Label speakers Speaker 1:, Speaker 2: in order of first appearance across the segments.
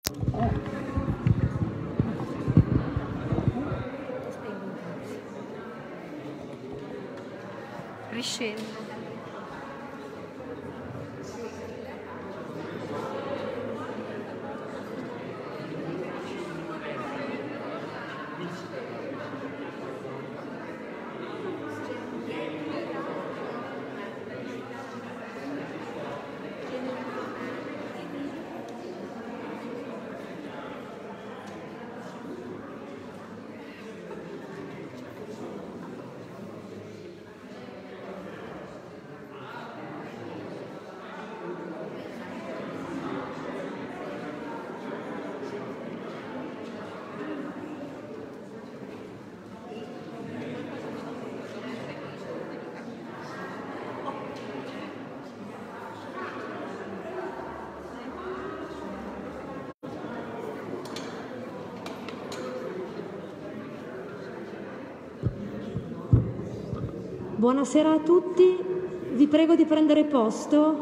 Speaker 1: Riscendo.
Speaker 2: Buonasera a tutti, vi prego di prendere posto.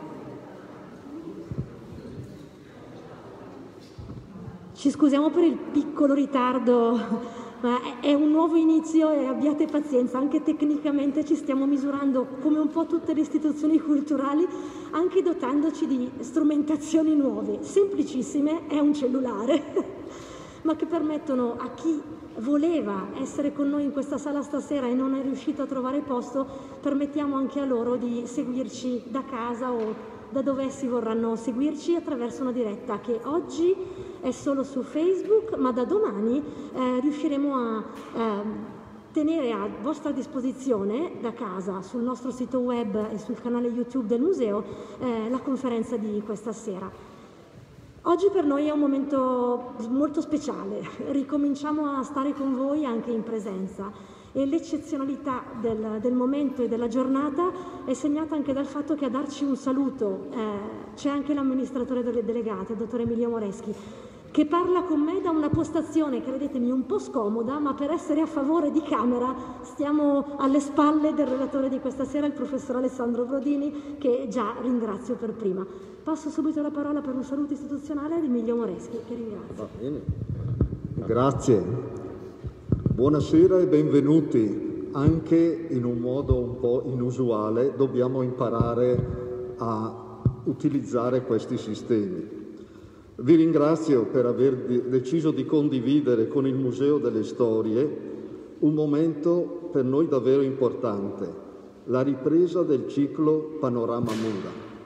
Speaker 2: Ci scusiamo per il piccolo ritardo, ma è un nuovo inizio e abbiate pazienza, anche tecnicamente ci stiamo misurando come un po' tutte le istituzioni culturali, anche dotandoci di strumentazioni nuove, semplicissime, è un cellulare, ma che permettono a chi voleva essere con noi in questa sala stasera e non è riuscito a trovare posto, permettiamo anche a loro di seguirci da casa o da dove essi vorranno seguirci attraverso una diretta che oggi è solo su Facebook, ma da domani riusciremo a tenere a vostra disposizione da casa sul nostro sito web e sul canale YouTube del museo la conferenza di questa sera. Oggi per noi è un momento molto speciale, ricominciamo a stare con voi anche in presenza e l'eccezionalità del momento e della giornata è segnata anche dal fatto che a darci un saluto c'è anche l'amministratore delle delegate, il dottor Emilio Moreschi, che parla con me da una postazione, credetemi, un po' scomoda, ma per essere a favore di Camera stiamo alle spalle del relatore di questa sera, il professor Alessandro Brodini, che già ringrazio per prima. Passo subito la parola per un saluto istituzionale ad Emilio Moreschi, che ringrazio.
Speaker 3: Va bene. Grazie. Buonasera e benvenuti. Anche in un modo un po' inusuale dobbiamo imparare a utilizzare questi sistemi. Vi ringrazio per aver deciso di condividere con il Museo delle Storie un momento per noi davvero importante, la ripresa del ciclo Panorama Mura.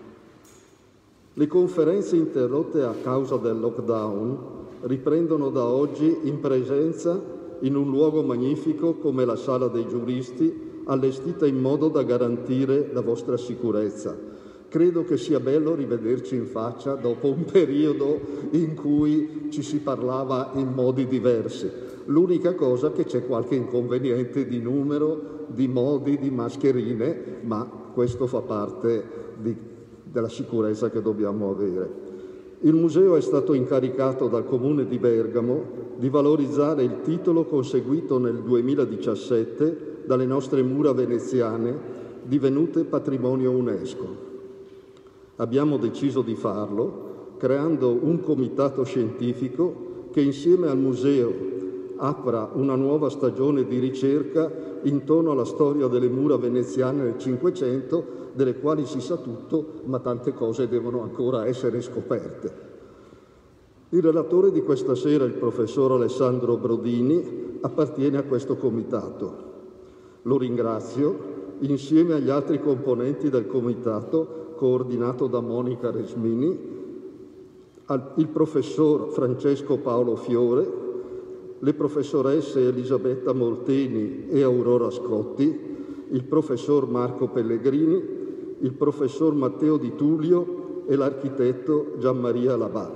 Speaker 3: Le conferenze interrotte a causa del lockdown riprendono da oggi in presenza in un luogo magnifico come la Sala dei Giuristi, allestita in modo da garantire la vostra sicurezza. Credo che sia bello rivederci in faccia dopo un periodo in cui ci si parlava in modi diversi. L'unica cosa è che c'è qualche inconveniente di numero, di modi, di mascherine, ma questo fa parte della sicurezza che dobbiamo avere. Il museo è stato incaricato dal Comune di Bergamo di valorizzare il titolo conseguito nel 2017 dalle nostre mura veneziane, divenute patrimonio UNESCO. Abbiamo deciso di farlo creando un comitato scientifico che insieme al museo apra una nuova stagione di ricerca intorno alla storia delle mura veneziane del Cinquecento, delle quali si sa tutto, ma tante cose devono ancora essere scoperte. Il relatore di questa sera, il professor Alessandro Brodini, appartiene a questo comitato. Lo ringrazio insieme agli altri componenti del comitato coordinato da Monica Resmini, il professor Francesco Paolo Fiore, le professoresse Elisabetta Molteni e Aurora Scotti, il professor Marco Pellegrini, il professor Matteo Di Tullio e l'architetto Gianmaria Labà.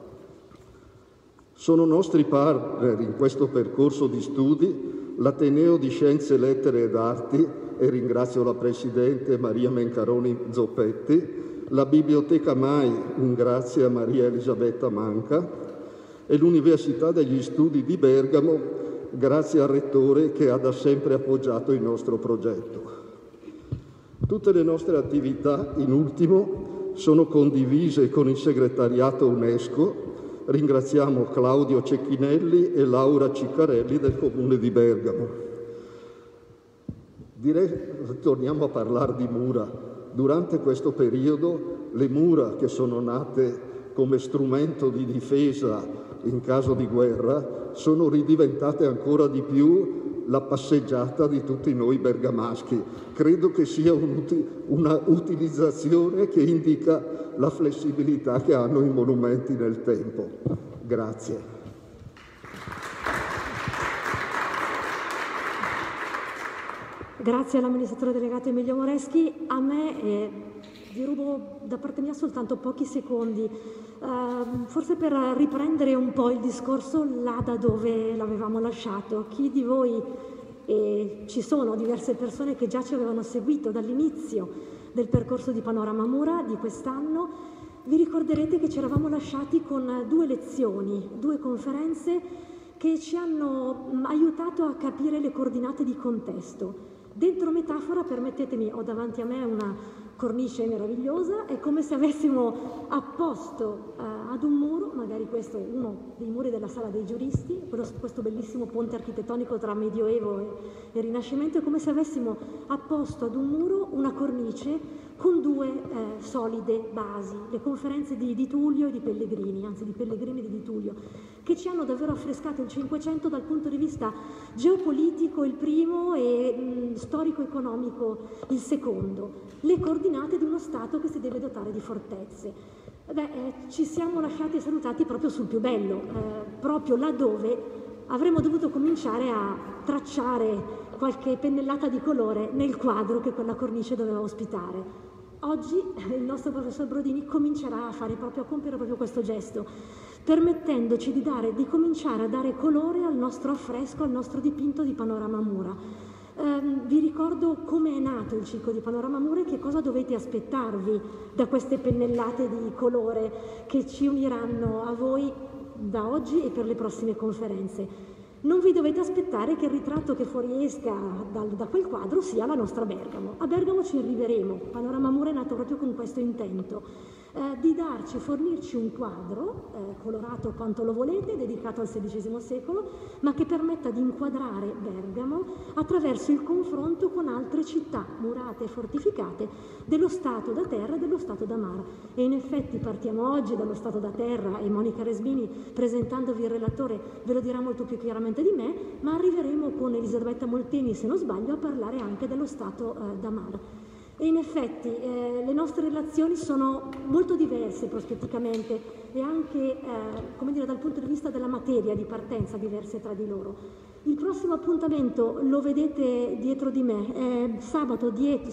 Speaker 3: Sono nostri partner in questo percorso di studi l'Ateneo di Scienze, Lettere ed Arti, e ringrazio la Presidente Maria Mencaroni Zoppetti, la Biblioteca MAI, un grazie a Maria Elisabetta Manca, e l'Università degli Studi di Bergamo, grazie al Rettore che ha da sempre appoggiato il nostro progetto. Tutte le nostre attività, in ultimo, sono condivise con il segretariato UNESCO ringraziamo Claudio Cecchinelli e Laura Ciccarelli del Comune di Bergamo. Torniamo a parlare di mura. Durante questo periodo le mura, che sono nate come strumento di difesa in caso di guerra, sono ridiventate ancora di più la passeggiata di tutti noi bergamaschi. Credo che sia una utilizzazione che indica la flessibilità che hanno i monumenti nel tempo. Grazie.
Speaker 2: Grazie all'amministratore delegato Emilio Moreschi. A me vi rubo da parte mia soltanto pochi secondi, forse per riprendere un po' il discorso là da dove l'avevamo lasciato. Chi di voi, e ci sono diverse persone che già ci avevano seguito dall'inizio del percorso di Panorama Mura di quest'anno, vi ricorderete che ci eravamo lasciati con 2 lezioni, 2 conferenze che ci hanno aiutato a capire le coordinate di contesto. Dentro metafora, permettetemi, ho davanti a me una cornice meravigliosa, è come se avessimo apposto ad un muro, magari questo è uno dei muri della Sala dei Giuristi, questo bellissimo ponte architettonico tra Medioevo e Rinascimento, è come se avessimo apposto ad un muro una cornice con 2 solide basi, le conferenze di Tullio e di Pellegrini, anzi di Pellegrini e di Tullio, che ci hanno davvero affrescato il Cinquecento dal punto di vista geopolitico il primo e storico-economico il secondo, le coordinate di uno Stato che si deve dotare di fortezze. Ci siamo lasciati e salutati proprio sul più bello, proprio laddove avremmo dovuto cominciare a tracciare qualche pennellata di colore nel quadro che quella cornice doveva ospitare. Oggi il nostro professor Brodini comincerà a compiere proprio questo gesto, permettendoci di cominciare a dare colore al nostro affresco, al nostro dipinto di Panorama Mura. Vi ricordo come è nato il ciclo di Panorama Mura e che cosa dovete aspettarvi da queste pennellate di colore che ci uniranno a voi da oggi e per le prossime conferenze. Non vi dovete aspettare che il ritratto che fuoriesca da quel quadro sia la nostra Bergamo. A Bergamo ci arriveremo. Panorama Mura è nato proprio con questo intento, di fornirci un quadro, colorato quanto lo volete, dedicato al XVI secolo, ma che permetta di inquadrare Bergamo attraverso il confronto con altre città murate e fortificate dello Stato da terra e dello Stato da mare. E in effetti partiamo oggi dallo Stato da terra e Monica Resbini, presentandovi il relatore, ve lo dirà molto più chiaramente di me, ma arriveremo con Elisabetta Molteni, se non sbaglio, a parlare anche dello Stato da mare. E in effetti le nostre relazioni sono molto diverse prospetticamente e anche dal punto di vista della materia di partenza diverse tra di loro. Il prossimo appuntamento lo vedete dietro di me, è sabato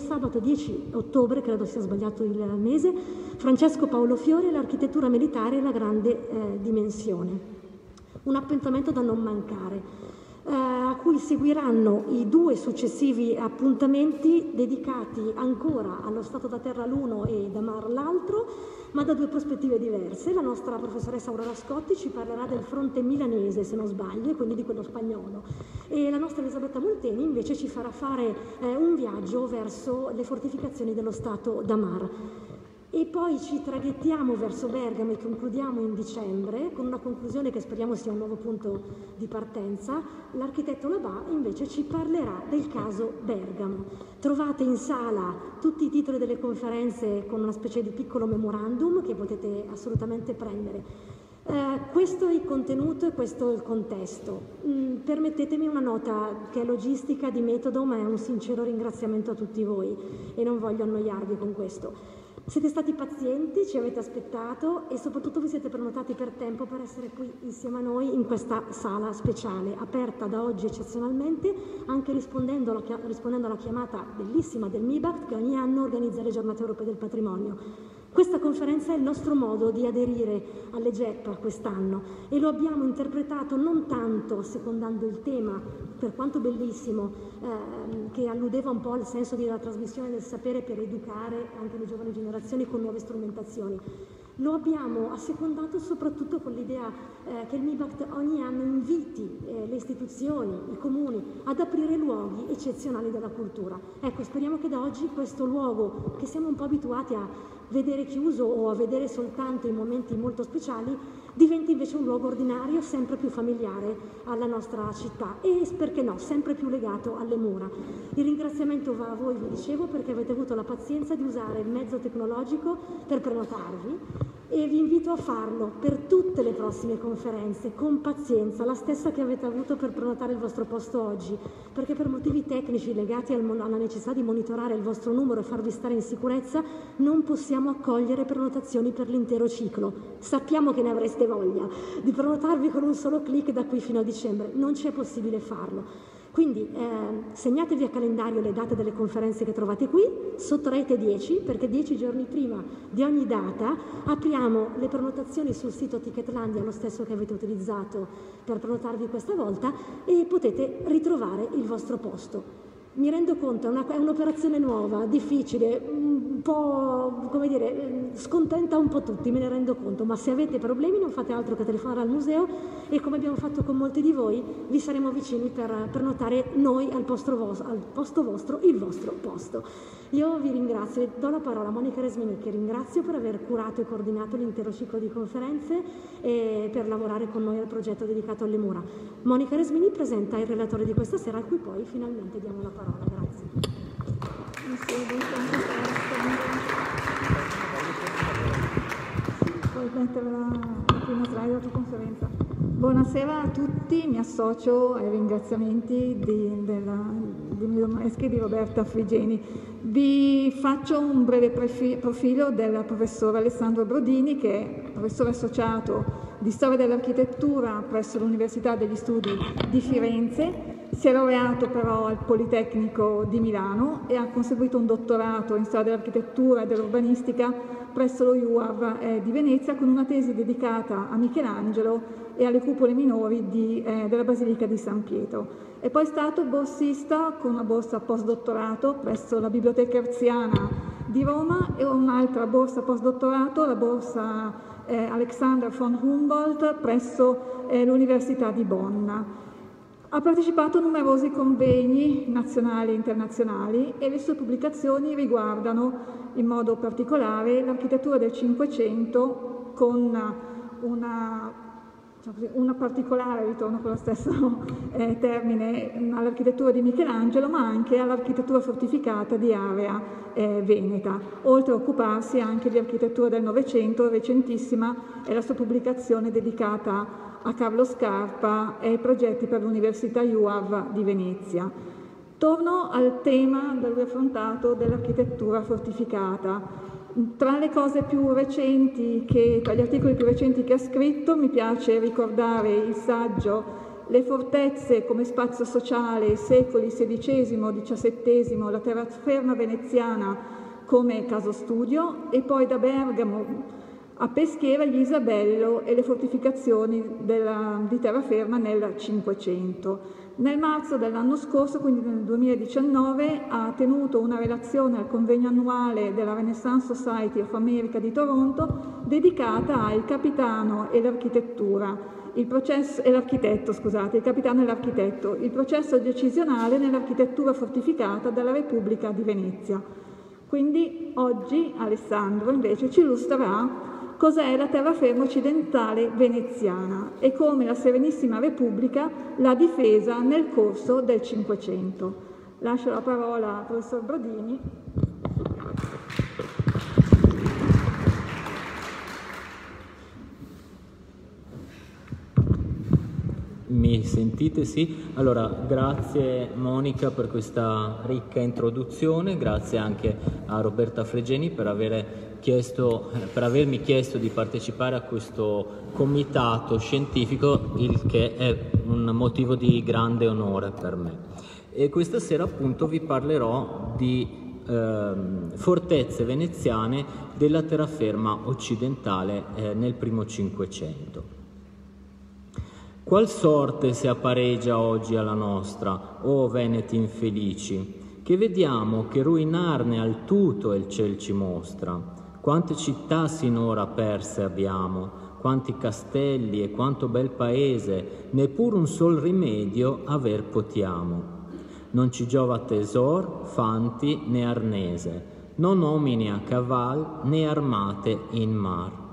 Speaker 2: 10 ottobre, credo sia sbagliato il mese, Francesco Paolo Fiore, l'architettura militare e la grande dimensione. Un appuntamento da non mancare, a cui seguiranno i 2 successivi appuntamenti dedicati ancora allo Stato da terra l'uno e da mar l'altro, ma da 2 prospettive diverse. La nostra professoressa Aurora Scotti ci parlerà del fronte milanese, se non sbaglio, e quindi di quello spagnolo, e la nostra Elisabetta Molteni invece ci farà fare un viaggio verso le fortificazioni dello Stato da mar. E poi ci traghettiamo verso Bergamo e concludiamo in dicembre con una conclusione che speriamo sia un nuovo punto di partenza. L'architetto Labà invece ci parlerà del caso Bergamo. Trovate in sala tutti i titoli delle conferenze con una specie di piccolo memorandum che potete assolutamente prendere. Questo è il contenuto e questo è il contesto. Permettetemi una nota che è logistica, di metodo, ma è un sincero ringraziamento a tutti voi e non voglio annoiarvi con questo. Siete stati pazienti, ci avete aspettato e soprattutto vi siete prenotati per tempo per essere qui insieme a noi in questa sala speciale, aperta da oggi eccezionalmente, anche rispondendo alla chiamata bellissima del MIBACT che ogni anno organizza le giornate europee del patrimonio. Questa conferenza è il nostro modo di aderire alle GEP quest'anno e lo abbiamo interpretato non tanto secondando il tema, per quanto bellissimo, che alludeva un po' al senso della trasmissione del sapere per educare anche le giovani generazioni con nuove strumentazioni. Lo abbiamo assecondato soprattutto con l'idea che il MIBACT ogni anno inviti le istituzioni, i comuni ad aprire luoghi eccezionali della cultura. Ecco, speriamo che da oggi questo luogo, che siamo un po' abituati a vedere chiuso o a vedere soltanto in momenti molto speciali, diventi invece un luogo ordinario sempre più familiare alla nostra città e, perché no, sempre più legato alle mura. Il ringraziamento va a voi, vi dicevo, perché avete avuto la pazienza di usare il mezzo tecnologico per prenotarvi, e vi invito a farlo per tutte le prossime conferenze, con pazienza, la stessa che avete avuto per prenotare il vostro posto oggi, perché per motivi tecnici legati alla necessità di monitorare il vostro numero e farvi stare in sicurezza non possiamo accogliere prenotazioni per l'intero ciclo. Sappiamo che ne avreste voglia di prenotarvi con un solo clic da qui fino a dicembre, non c'è possibile farlo. Quindi segnatevi a calendario le date delle conferenze che trovate qui, sottraete 10, perché 10 giorni prima di ogni data apriamo le prenotazioni sul sito Ticketlandia, lo stesso che avete utilizzato per prenotarvi questa volta, e potete ritrovare il vostro posto. Mi rendo conto, è un'operazione nuova, difficile, un po', come dire, scontenta un po' tutti, me ne rendo conto, ma se avete problemi non fate altro che telefonare al museo e, come abbiamo fatto con molti di voi, vi saremo vicini per notare noi al posto vostro il vostro posto. Io vi ringrazio e do la parola a Monica Resmini, che ringrazio per aver curato e coordinato l'intero ciclo di conferenze e per lavorare con noi al progetto dedicato alle mura. Monica Resmini presenta il relatore di questa sera, a cui poi finalmente diamo la parola. Grazie.
Speaker 4: Puoi mettere la prima slide della tua conferenza. Buonasera a tutti, mi associo ai ringraziamenti di Emilio Mareschi e di Roberta Frigeni. Vi faccio un breve profilo del professor Alessandro Brodini, che è professore associato di Storia dell'Architettura presso l'Università degli Studi di Firenze. Si è laureato però al Politecnico di Milano e ha conseguito un dottorato in Storia dell'Architettura e dell'Urbanistica presso lo UAV di Venezia, con una tesi dedicata a Michelangelo e alle cupole minori della Basilica di San Pietro. È poi stato borsista con una borsa postdottorato presso la Biblioteca Erziana di Roma e un'altra borsa postdottorato, la borsa Alexander von Humboldt presso l'Università di Bonn. Ha partecipato a numerosi convegni nazionali e internazionali e le sue pubblicazioni riguardano in modo particolare l'architettura del Cinquecento, con una particolare, ritorno con lo stesso termine, all'architettura di Michelangelo, ma anche all'architettura fortificata di area veneta, oltre a occuparsi anche di architettura del Novecento. Recentissima è la sua pubblicazione dedicata a Carlo Scarpa e ai progetti per l'Università UAV di Venezia. Torno al tema da lui affrontato dell'architettura fortificata. Tra le cose più recenti, tra gli articoli più recenti che ha scritto, mi piace ricordare il saggio Le fortezze come spazio sociale, secoli XVI-XVII, la terraferma veneziana come caso studio, e poi da Bergamo a Peschiera gli Isabello e le fortificazioni di terraferma nel Cinquecento. Nel marzo dell'anno scorso, quindi nel 2019, ha tenuto una relazione al convegno annuale della Renaissance Society of America di Toronto dedicata al capitano e l'architettura, il capitano e l'architetto, il processo decisionale nell'architettura fortificata della Repubblica di Venezia. Quindi oggi Alessandro invece ci illustrerà cos'è la terraferma occidentale veneziana e come la Serenissima Repubblica l'ha difesa nel corso del Cinquecento. Lascio la parola al professor Brodini.
Speaker 5: Mi sentite? Sì? Allora, grazie Monica per questa ricca introduzione, grazie anche a Roberta Frigeni per avermi chiesto di partecipare a questo comitato scientifico, il che è un motivo di grande onore per me. E questa sera appunto vi parlerò di fortezze veneziane della terraferma occidentale nel primo Cinquecento. Qual sorte si appareggia oggi alla nostra, o veneti infelici, che vediamo che ruinarne al tutto il ciel ci mostra? Quante città sinora perse abbiamo, quanti castelli e quanto bel paese, neppur un sol rimedio aver potiamo. Non ci giova tesor, fanti né arnese, non nomini a caval né armate in mar.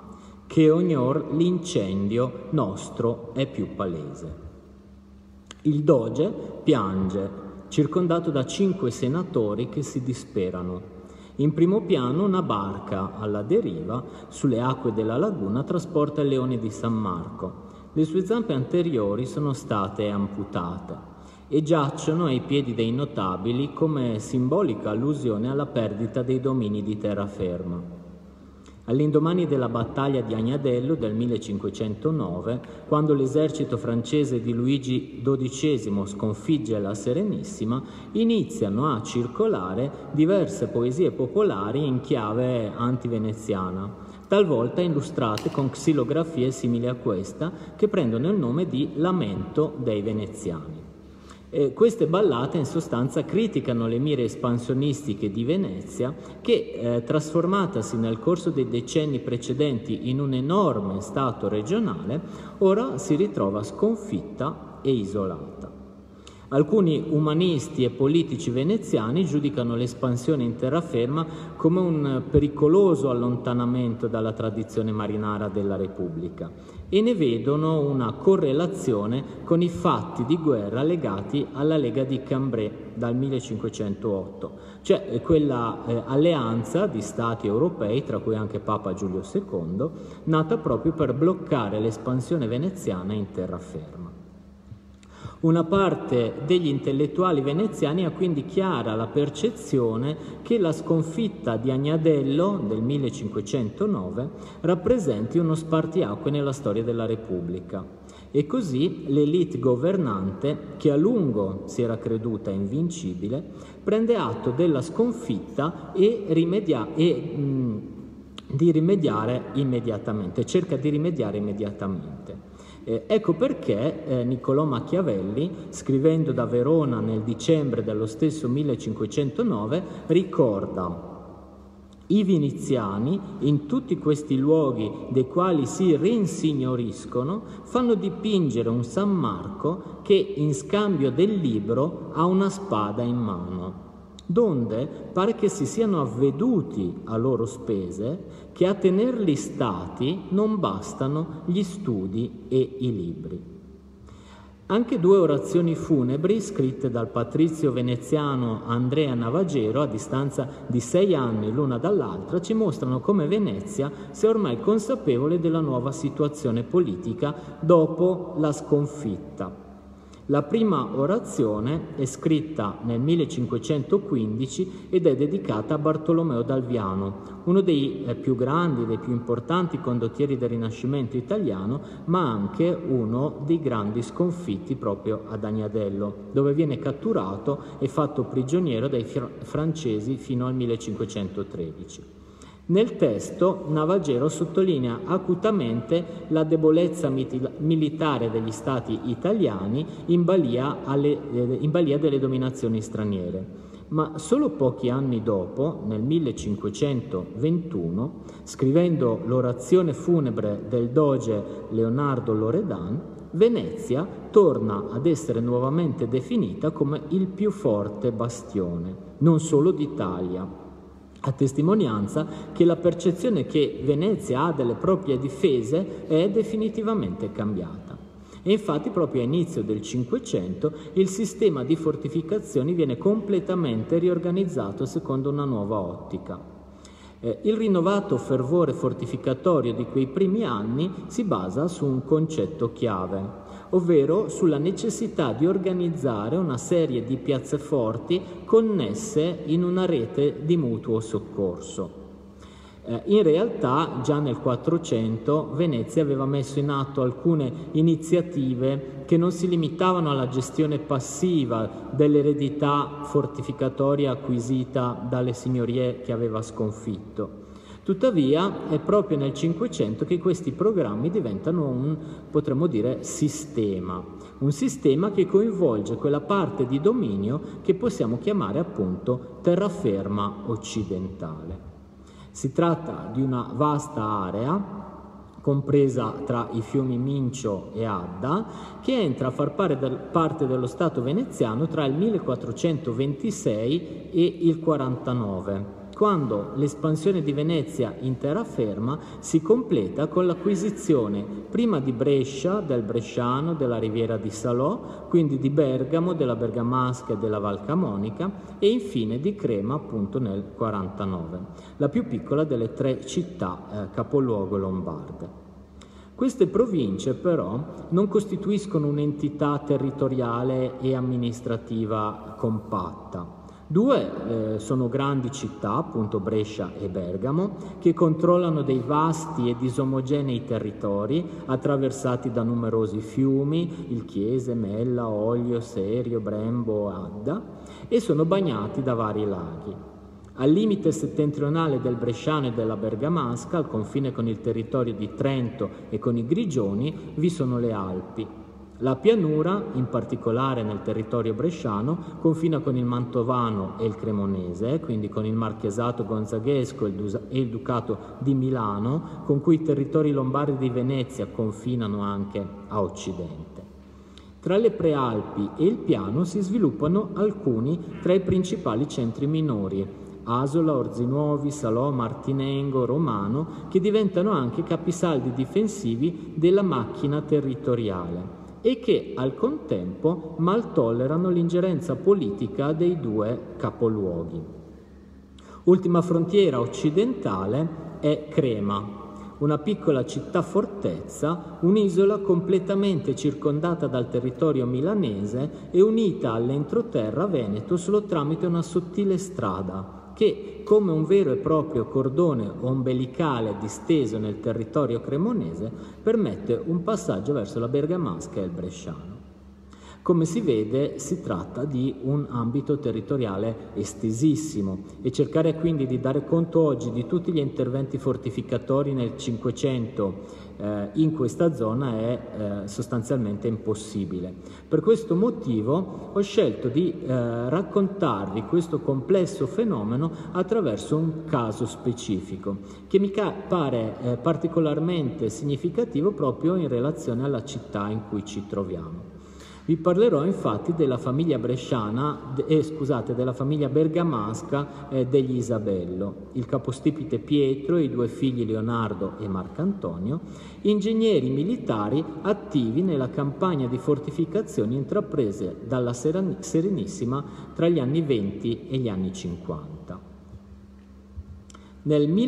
Speaker 5: che ognor l'incendio nostro è più palese. Il doge piange, circondato da 5 senatori che si disperano. In primo piano una barca alla deriva sulle acque della laguna trasporta il leone di San Marco. Le sue zampe anteriori sono state amputate e giacciono ai piedi dei notabili come simbolica allusione alla perdita dei domini di terraferma. All'indomani della battaglia di Agnadello del 1509, quando l'esercito francese di Luigi XII sconfigge la Serenissima, iniziano a circolare diverse poesie popolari in chiave antiveneziana, talvolta illustrate con xilografie simili a questa, che prendono il nome di Lamento dei Veneziani. Queste ballate in sostanza criticano le mire espansionistiche di Venezia che, trasformatasi nel corso dei decenni precedenti in un enorme stato regionale, ora si ritrova sconfitta e isolata. Alcuni umanisti e politici veneziani giudicano l'espansione in terraferma come un pericoloso allontanamento dalla tradizione marinara della Repubblica e ne vedono una correlazione con i fatti di guerra legati alla Lega di Cambrai dal 1508, cioè quella alleanza di stati europei, tra cui anche Papa Giulio II, nata proprio per bloccare l'espansione veneziana in terraferma. Una parte degli intellettuali veneziani ha quindi chiara la percezione che la sconfitta di Agnadello del 1509 rappresenti uno spartiacque nella storia della Repubblica e così l'élite governante, che a lungo si era creduta invincibile, prende atto della sconfitta e cerca di rimediare immediatamente. Ecco perché Niccolò Machiavelli, scrivendo da Verona nel dicembre dello stesso 1509, ricorda: i veneziani, in tutti questi luoghi dei quali si rinsignoriscono, fanno dipingere un San Marco che in scambio del libro ha una spada in mano, donde pare che si siano avveduti a loro spese che a tenerli stati non bastano gli studi e i libri. Anche 2 orazioni funebri scritte dal patrizio veneziano Andrea Navagero a distanza di 6 anni l'una dall'altra ci mostrano come Venezia sia ormai consapevole della nuova situazione politica dopo la sconfitta. La prima orazione è scritta nel 1515 ed è dedicata a Bartolomeo d'Alviano, uno dei più grandi, dei più importanti condottieri del Rinascimento italiano, ma anche uno dei grandi sconfitti proprio ad Agnadello, dove viene catturato e fatto prigioniero dai francesi fino al 1513. Nel testo Navagero sottolinea acutamente la debolezza militare degli stati italiani in balia delle dominazioni straniere, ma solo pochi anni dopo, nel 1521, scrivendo l'orazione funebre del doge Leonardo Loredan, Venezia torna ad essere nuovamente definita come il più forte bastione, non solo d'Italia, a testimonianza che la percezione che Venezia ha delle proprie difese è definitivamente cambiata. E infatti proprio a inizio del Cinquecento il sistema di fortificazioni viene completamente riorganizzato secondo una nuova ottica. Il rinnovato fervore fortificatorio di quei primi anni si basa su un concetto chiave, ovvero sulla necessità di organizzare una serie di piazze forti connesse in una rete di mutuo soccorso. In realtà già nel 400 Venezia aveva messo in atto alcune iniziative che non si limitavano alla gestione passiva dell'eredità fortificatoria acquisita dalle signorie che aveva sconfitto. Tuttavia è proprio nel Cinquecento che questi programmi diventano potremmo dire, un sistema che coinvolge quella parte di dominio che possiamo chiamare appunto terraferma occidentale. Si tratta di una vasta area compresa tra i fiumi Mincio e Adda, che entra a far parte dello Stato veneziano tra il 1426 e il 49, quando l'espansione di Venezia in terraferma si completa con l'acquisizione prima di Brescia, del Bresciano, della Riviera di Salò, quindi di Bergamo, della Bergamasca e della Val Camonica, e infine di Crema appunto nel 49, la più piccola delle 3 città capoluogo lombarde. Queste province però non costituiscono un'entità territoriale e amministrativa compatta. 2 sono grandi città, appunto Brescia e Bergamo, che controllano dei vasti e disomogenei territori attraversati da numerosi fiumi, il Chiese, Mella, Oglio, Serio, Brembo, Adda, e sono bagnati da vari laghi. Al limite settentrionale del Bresciano e della Bergamasca, al confine con il territorio di Trento e con i Grigioni, vi sono le Alpi. La pianura, in particolare nel territorio bresciano, confina con il Mantovano e il Cremonese, quindi con il Marchesato gonzaghesco e il Ducato di Milano, con cui i territori lombardi di Venezia confinano anche a occidente. Tra le Prealpi e il Piano si sviluppano alcuni tra i principali centri minori: Asola, Orzinuovi, Salò, Martinengo, Romano, che diventano anche capisaldi difensivi della macchina territoriale e che al contempo mal tollerano l'ingerenza politica dei 2 capoluoghi. Ultima frontiera occidentale è Crema, una piccola città-fortezza, un'isola completamente circondata dal territorio milanese e unita all'entroterra veneto solo tramite una sottile strada che, come un vero e proprio cordone ombelicale disteso nel territorio cremonese, permette un passaggio verso la Bergamasca e il Bresciano. Come si vede, si tratta di un ambito territoriale estesissimo e cercare quindi di dare conto oggi di tutti gli interventi fortificatori nel Cinquecento in questa zona è sostanzialmente impossibile. Per questo motivo ho scelto di raccontarvi questo complesso fenomeno attraverso un caso specifico che mi pare particolarmente significativo proprio in relazione alla città in cui ci troviamo. Vi parlerò infatti della famiglia della famiglia bergamasca degli Isabello, il capostipite Pietro e i 2 figli Leonardo e Marcantonio, ingegneri militari attivi nella campagna di fortificazione intraprese dalla Serenissima tra gli anni 20 e gli anni 50. Nel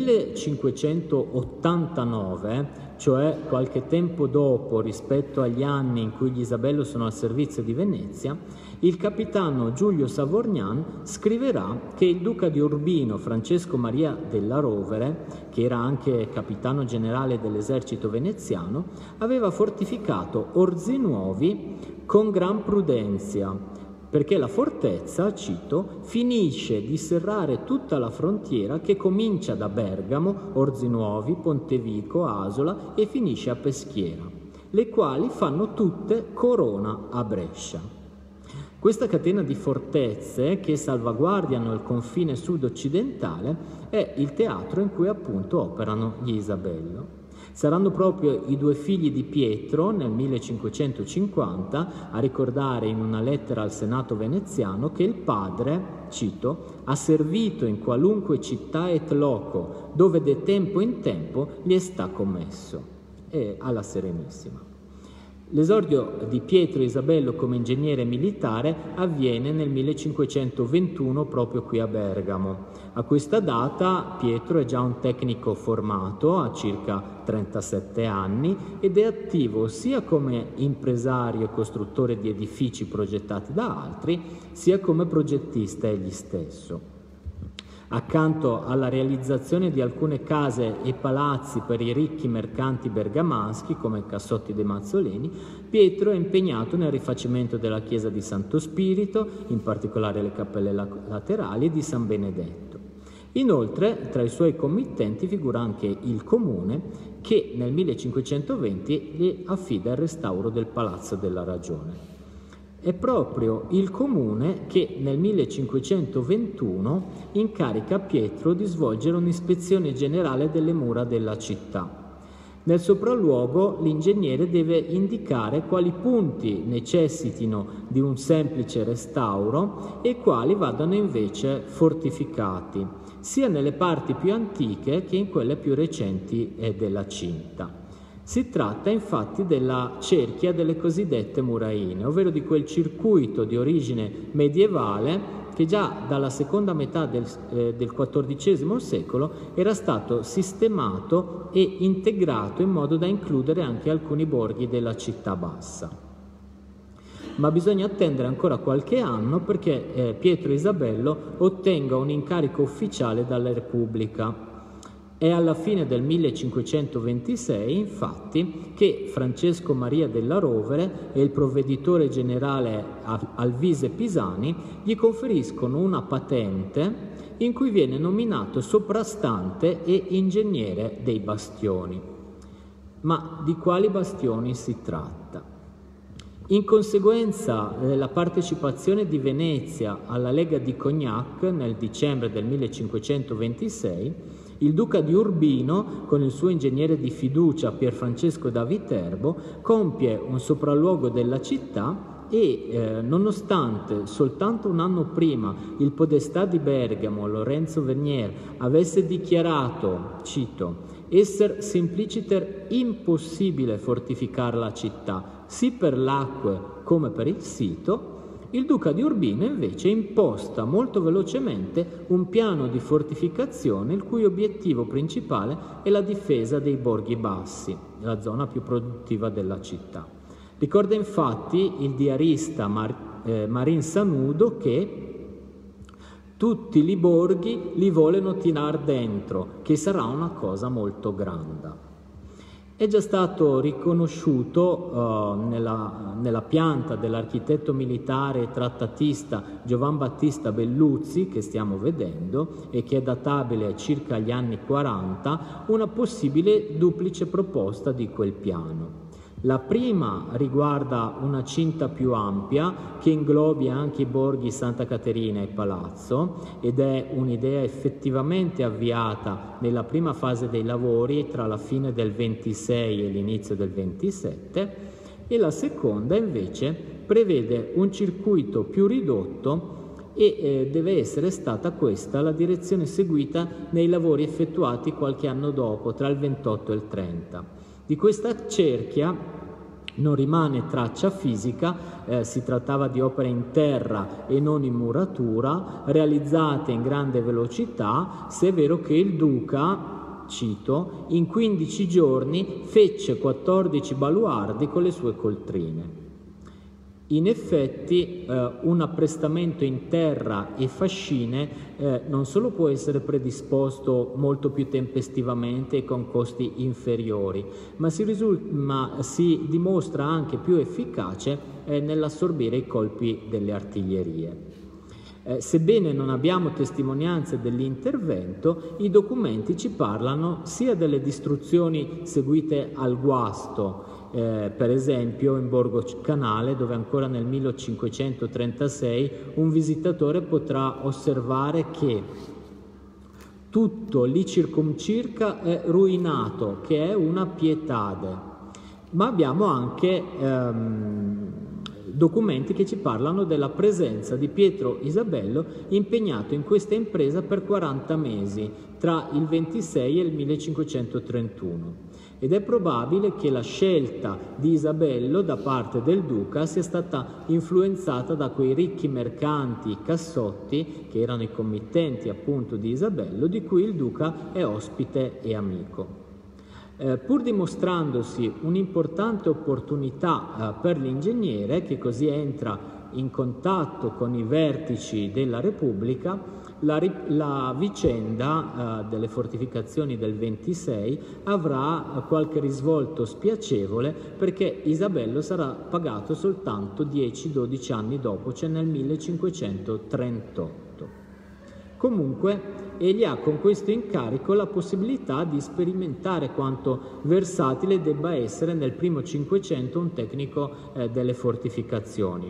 Speaker 5: 1589, cioè qualche tempo dopo rispetto agli anni in cui gli Isabello sono al servizio di Venezia, il capitano Giulio Savorgnan scriverà che il duca di Urbino Francesco Maria della Rovere, che era anche capitano generale dell'esercito veneziano, aveva fortificato Orzinuovi con gran prudenza, perché la fortezza, cito, finisce di serrare tutta la frontiera che comincia da Bergamo, Orzinuovi, Pontevico, Asola e finisce a Peschiera, le quali fanno tutte corona a Brescia. Questa catena di fortezze che salvaguardiano il confine sud-occidentale è il teatro in cui appunto operano gli Isabello. Saranno proprio i 2 figli di Pietro nel 1550 a ricordare in una lettera al Senato veneziano che il padre, cito, ha servito in qualunque città et loco dove de tempo in tempo gli è sta commesso, e alla Serenissima. L'esordio di Pietro Isabello come ingegnere militare avviene nel 1521 proprio qui a Bergamo. A questa data Pietro è già un tecnico formato, ha circa 37 anni ed è attivo sia come impresario e costruttore di edifici progettati da altri, sia come progettista egli stesso. Accanto alla realizzazione di alcune case e palazzi per i ricchi mercanti bergamaschi, come Cassotti dei Mazzoleni, Pietro è impegnato nel rifacimento della chiesa di Santo Spirito, in particolare le cappelle laterali, e di San Benedetto. Inoltre, tra i suoi committenti figura anche il Comune, che nel 1520 gli affida il restauro del Palazzo della Ragione. È proprio il Comune che nel 1521 incarica Pietro di svolgere un'ispezione generale delle mura della città. Nel sopralluogo l'ingegnere deve indicare quali punti necessitino di un semplice restauro e quali vadano invece fortificati, sia nelle parti più antiche che in quelle più recenti della cinta. Si tratta infatti della cerchia delle cosiddette muraine, ovvero di quel circuito di origine medievale che già dalla seconda metà del XIV secolo era stato sistemato e integrato in modo da includere anche alcuni borghi della città bassa. Ma bisogna attendere ancora qualche anno perché Pietro Isabello ottenga un incarico ufficiale dalla Repubblica. È alla fine del 1526, infatti, che Francesco Maria della Rovere e il provveditore generale Alvise Pisani gli conferiscono una patente in cui viene nominato soprastante e ingegnere dei bastioni. Ma di quali bastioni si tratta? In conseguenza della partecipazione di Venezia alla Lega di Cognac nel dicembre del 1526, il duca di Urbino, con il suo ingegnere di fiducia Pierfrancesco da Viterbo, compie un sopralluogo della città e, nonostante soltanto un anno prima il podestà di Bergamo, Lorenzo Vernier, avesse dichiarato, cito, «esser simpliciter impossibile fortificare la città, sì per l'acque come per il sito», il duca di Urbino invece imposta molto velocemente un piano di fortificazione il cui obiettivo principale è la difesa dei borghi bassi, la zona più produttiva della città. Ricorda infatti il diarista Marin Sanudo che tutti i borghi li vogliono tirar dentro, che sarà una cosa molto grande. È già stato riconosciuto nella pianta dell'architetto militare e trattatista Giovan Battista Belluzzi, che stiamo vedendo e che è databile circa agli anni 40, una possibile duplice proposta di quel piano. La prima riguarda una cinta più ampia che inglobi anche i borghi Santa Caterina e Palazzo ed è un'idea effettivamente avviata nella prima fase dei lavori tra la fine del 26 e l'inizio del 27 e la seconda invece prevede un circuito più ridotto e deve essere stata questa la direzione seguita nei lavori effettuati qualche anno dopo, tra il 28 e il 30. Di questa cerchia non rimane traccia fisica, si trattava di opere in terra e non in muratura, realizzate in grande velocità, se è vero che il duca, cito, in 15 giorni fece 14 baluardi con le sue coltrine. In effetti un apprestamento in terra e fascine non solo può essere predisposto molto più tempestivamente e con costi inferiori, ma si dimostra anche più efficace nell'assorbire i colpi delle artiglierie. Sebbene non abbiamo testimonianze dell'intervento, i documenti ci parlano sia delle distruzioni seguite al guasto, per esempio in Borgo Canale, dove ancora nel 1536 un visitatore potrà osservare che tutto lì circumcirca è ruinato, che è una pietade. Ma abbiamo anche documenti che ci parlano della presenza di Pietro Isabello impegnato in questa impresa per 40 mesi, tra il 26 e il 1531. Ed è probabile che la scelta di Isabello da parte del duca sia stata influenzata da quei ricchi mercanti cassotti, che erano i committenti appunto di Isabello, di cui il duca è ospite e amico. Pur dimostrandosi un'importante opportunità per l'ingegnere, che così entra in contatto con i vertici della Repubblica, la vicenda delle fortificazioni del 26 avrà qualche risvolto spiacevole, perché Isabello sarà pagato soltanto 10-12 anni dopo, cioè nel 1538. Comunque egli ha con questo incarico la possibilità di sperimentare quanto versatile debba essere nel primo Cinquecento un tecnico delle fortificazioni.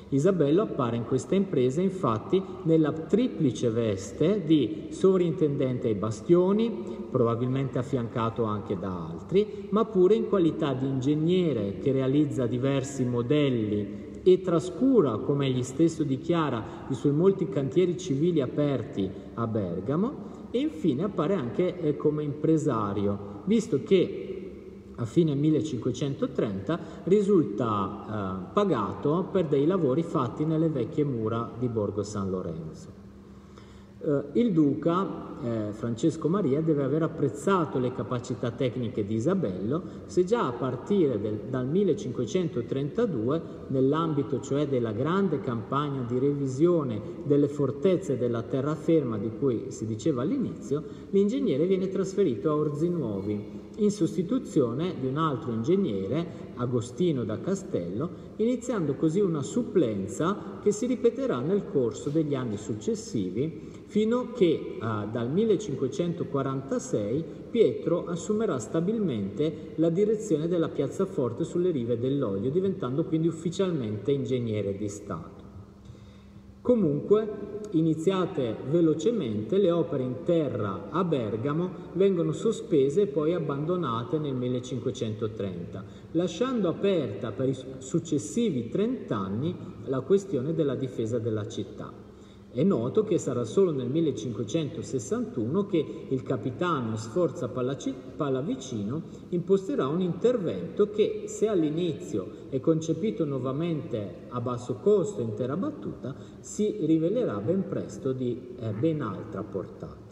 Speaker 5: Isabello appare in questa impresa infatti nella triplice veste di sovrintendente ai bastioni, probabilmente affiancato anche da altri, ma pure in qualità di ingegnere che realizza diversi modelli e trascura, come egli stesso dichiara, i suoi molti cantieri civili aperti a Bergamo, e infine appare anche come impresario, visto che a fine 1530 risulta pagato per dei lavori fatti nelle vecchie mura di Borgo San Lorenzo. Il duca Francesco Maria deve aver apprezzato le capacità tecniche di Isabello, se già a partire dal 1532, nell'ambito cioè della grande campagna di revisione delle fortezze della terraferma di cui si diceva all'inizio, l'ingegnere viene trasferito a Orzinuovi in sostituzione di un altro ingegnere, Agostino da Castello, iniziando così una supplenza che si ripeterà nel corso degli anni successivi, fino che dal 1546 Pietro assumerà stabilmente la direzione della piazzaforte sulle rive dell'Oglio, diventando quindi ufficialmente ingegnere di Stato. Comunque, iniziate velocemente, le opere in terra a Bergamo vengono sospese e poi abbandonate nel 1530, lasciando aperta per i successivi 30 anni la questione della difesa della città. È noto che sarà solo nel 1561 che il capitano Sforza Pallavicino imposterà un intervento che, se all'inizio è concepito nuovamente a basso costo in terra battuta, si rivelerà ben presto di ben altra portata.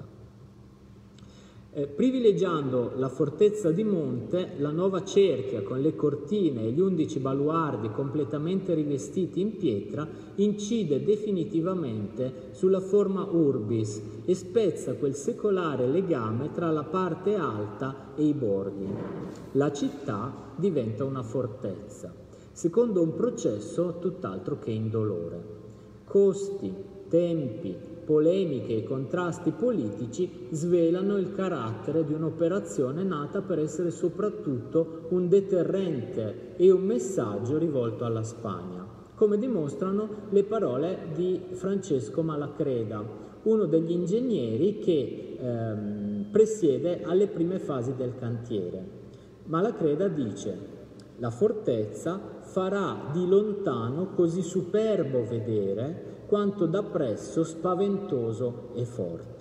Speaker 5: Privilegiando la fortezza di monte, la nuova cerchia con le cortine e gli 11 baluardi completamente rivestiti in pietra incide definitivamente sulla forma urbis e spezza quel secolare legame tra la parte alta e i borghi. La città diventa una fortezza, secondo un processo tutt'altro che indolore. Costi, tempi, polemiche e contrasti politici svelano il carattere di un'operazione nata per essere soprattutto un deterrente e un messaggio rivolto alla Spagna, come dimostrano le parole di Francesco Malacreda, uno degli ingegneri che presiede alle prime fasi del cantiere. Malacreda dice: «La fortezza farà di lontano così superbo vedere quanto da presso spaventoso e forte».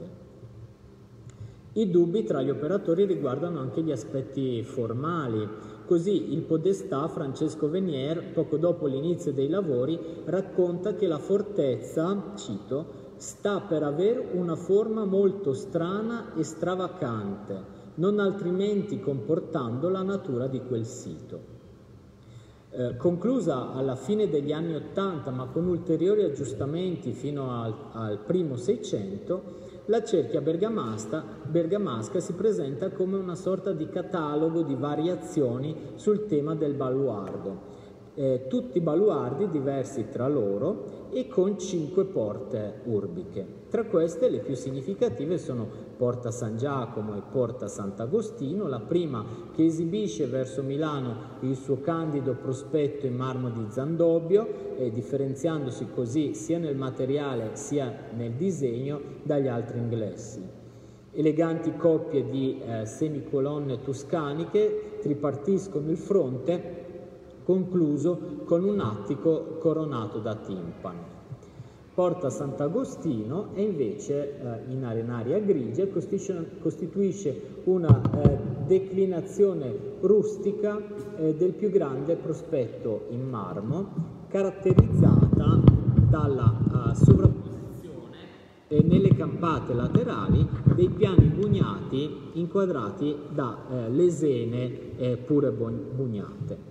Speaker 5: I dubbi tra gli operatori riguardano anche gli aspetti formali. Così il podestà Francesco Venier, poco dopo l'inizio dei lavori, racconta che la fortezza, cito, «sta per aver una forma molto strana e stravagante, non altrimenti comportando la natura di quel sito». Conclusa alla fine degli anni '80, ma con ulteriori aggiustamenti fino al primo Seicento, la cerchia bergamasca si presenta come una sorta di catalogo di variazioni sul tema del baluardo. Tutti baluardi diversi tra loro e con 5 porte urbiche. Tra queste le più significative sono Porta San Giacomo e Porta Sant'Agostino, la prima che esibisce verso Milano il suo candido prospetto in marmo di Zandobbio, differenziandosi così sia nel materiale sia nel disegno dagli altri ingressi. Eleganti coppie di semicolonne tuscaniche tripartiscono il fronte, concluso con un attico coronato da timpano. Porta Sant'Agostino è invece in arenaria grigia e costituisce una declinazione rustica del più grande prospetto in marmo, caratterizzata dalla sovrapposizione nelle campate laterali dei piani bugnati inquadrati da lesene pure bugnate.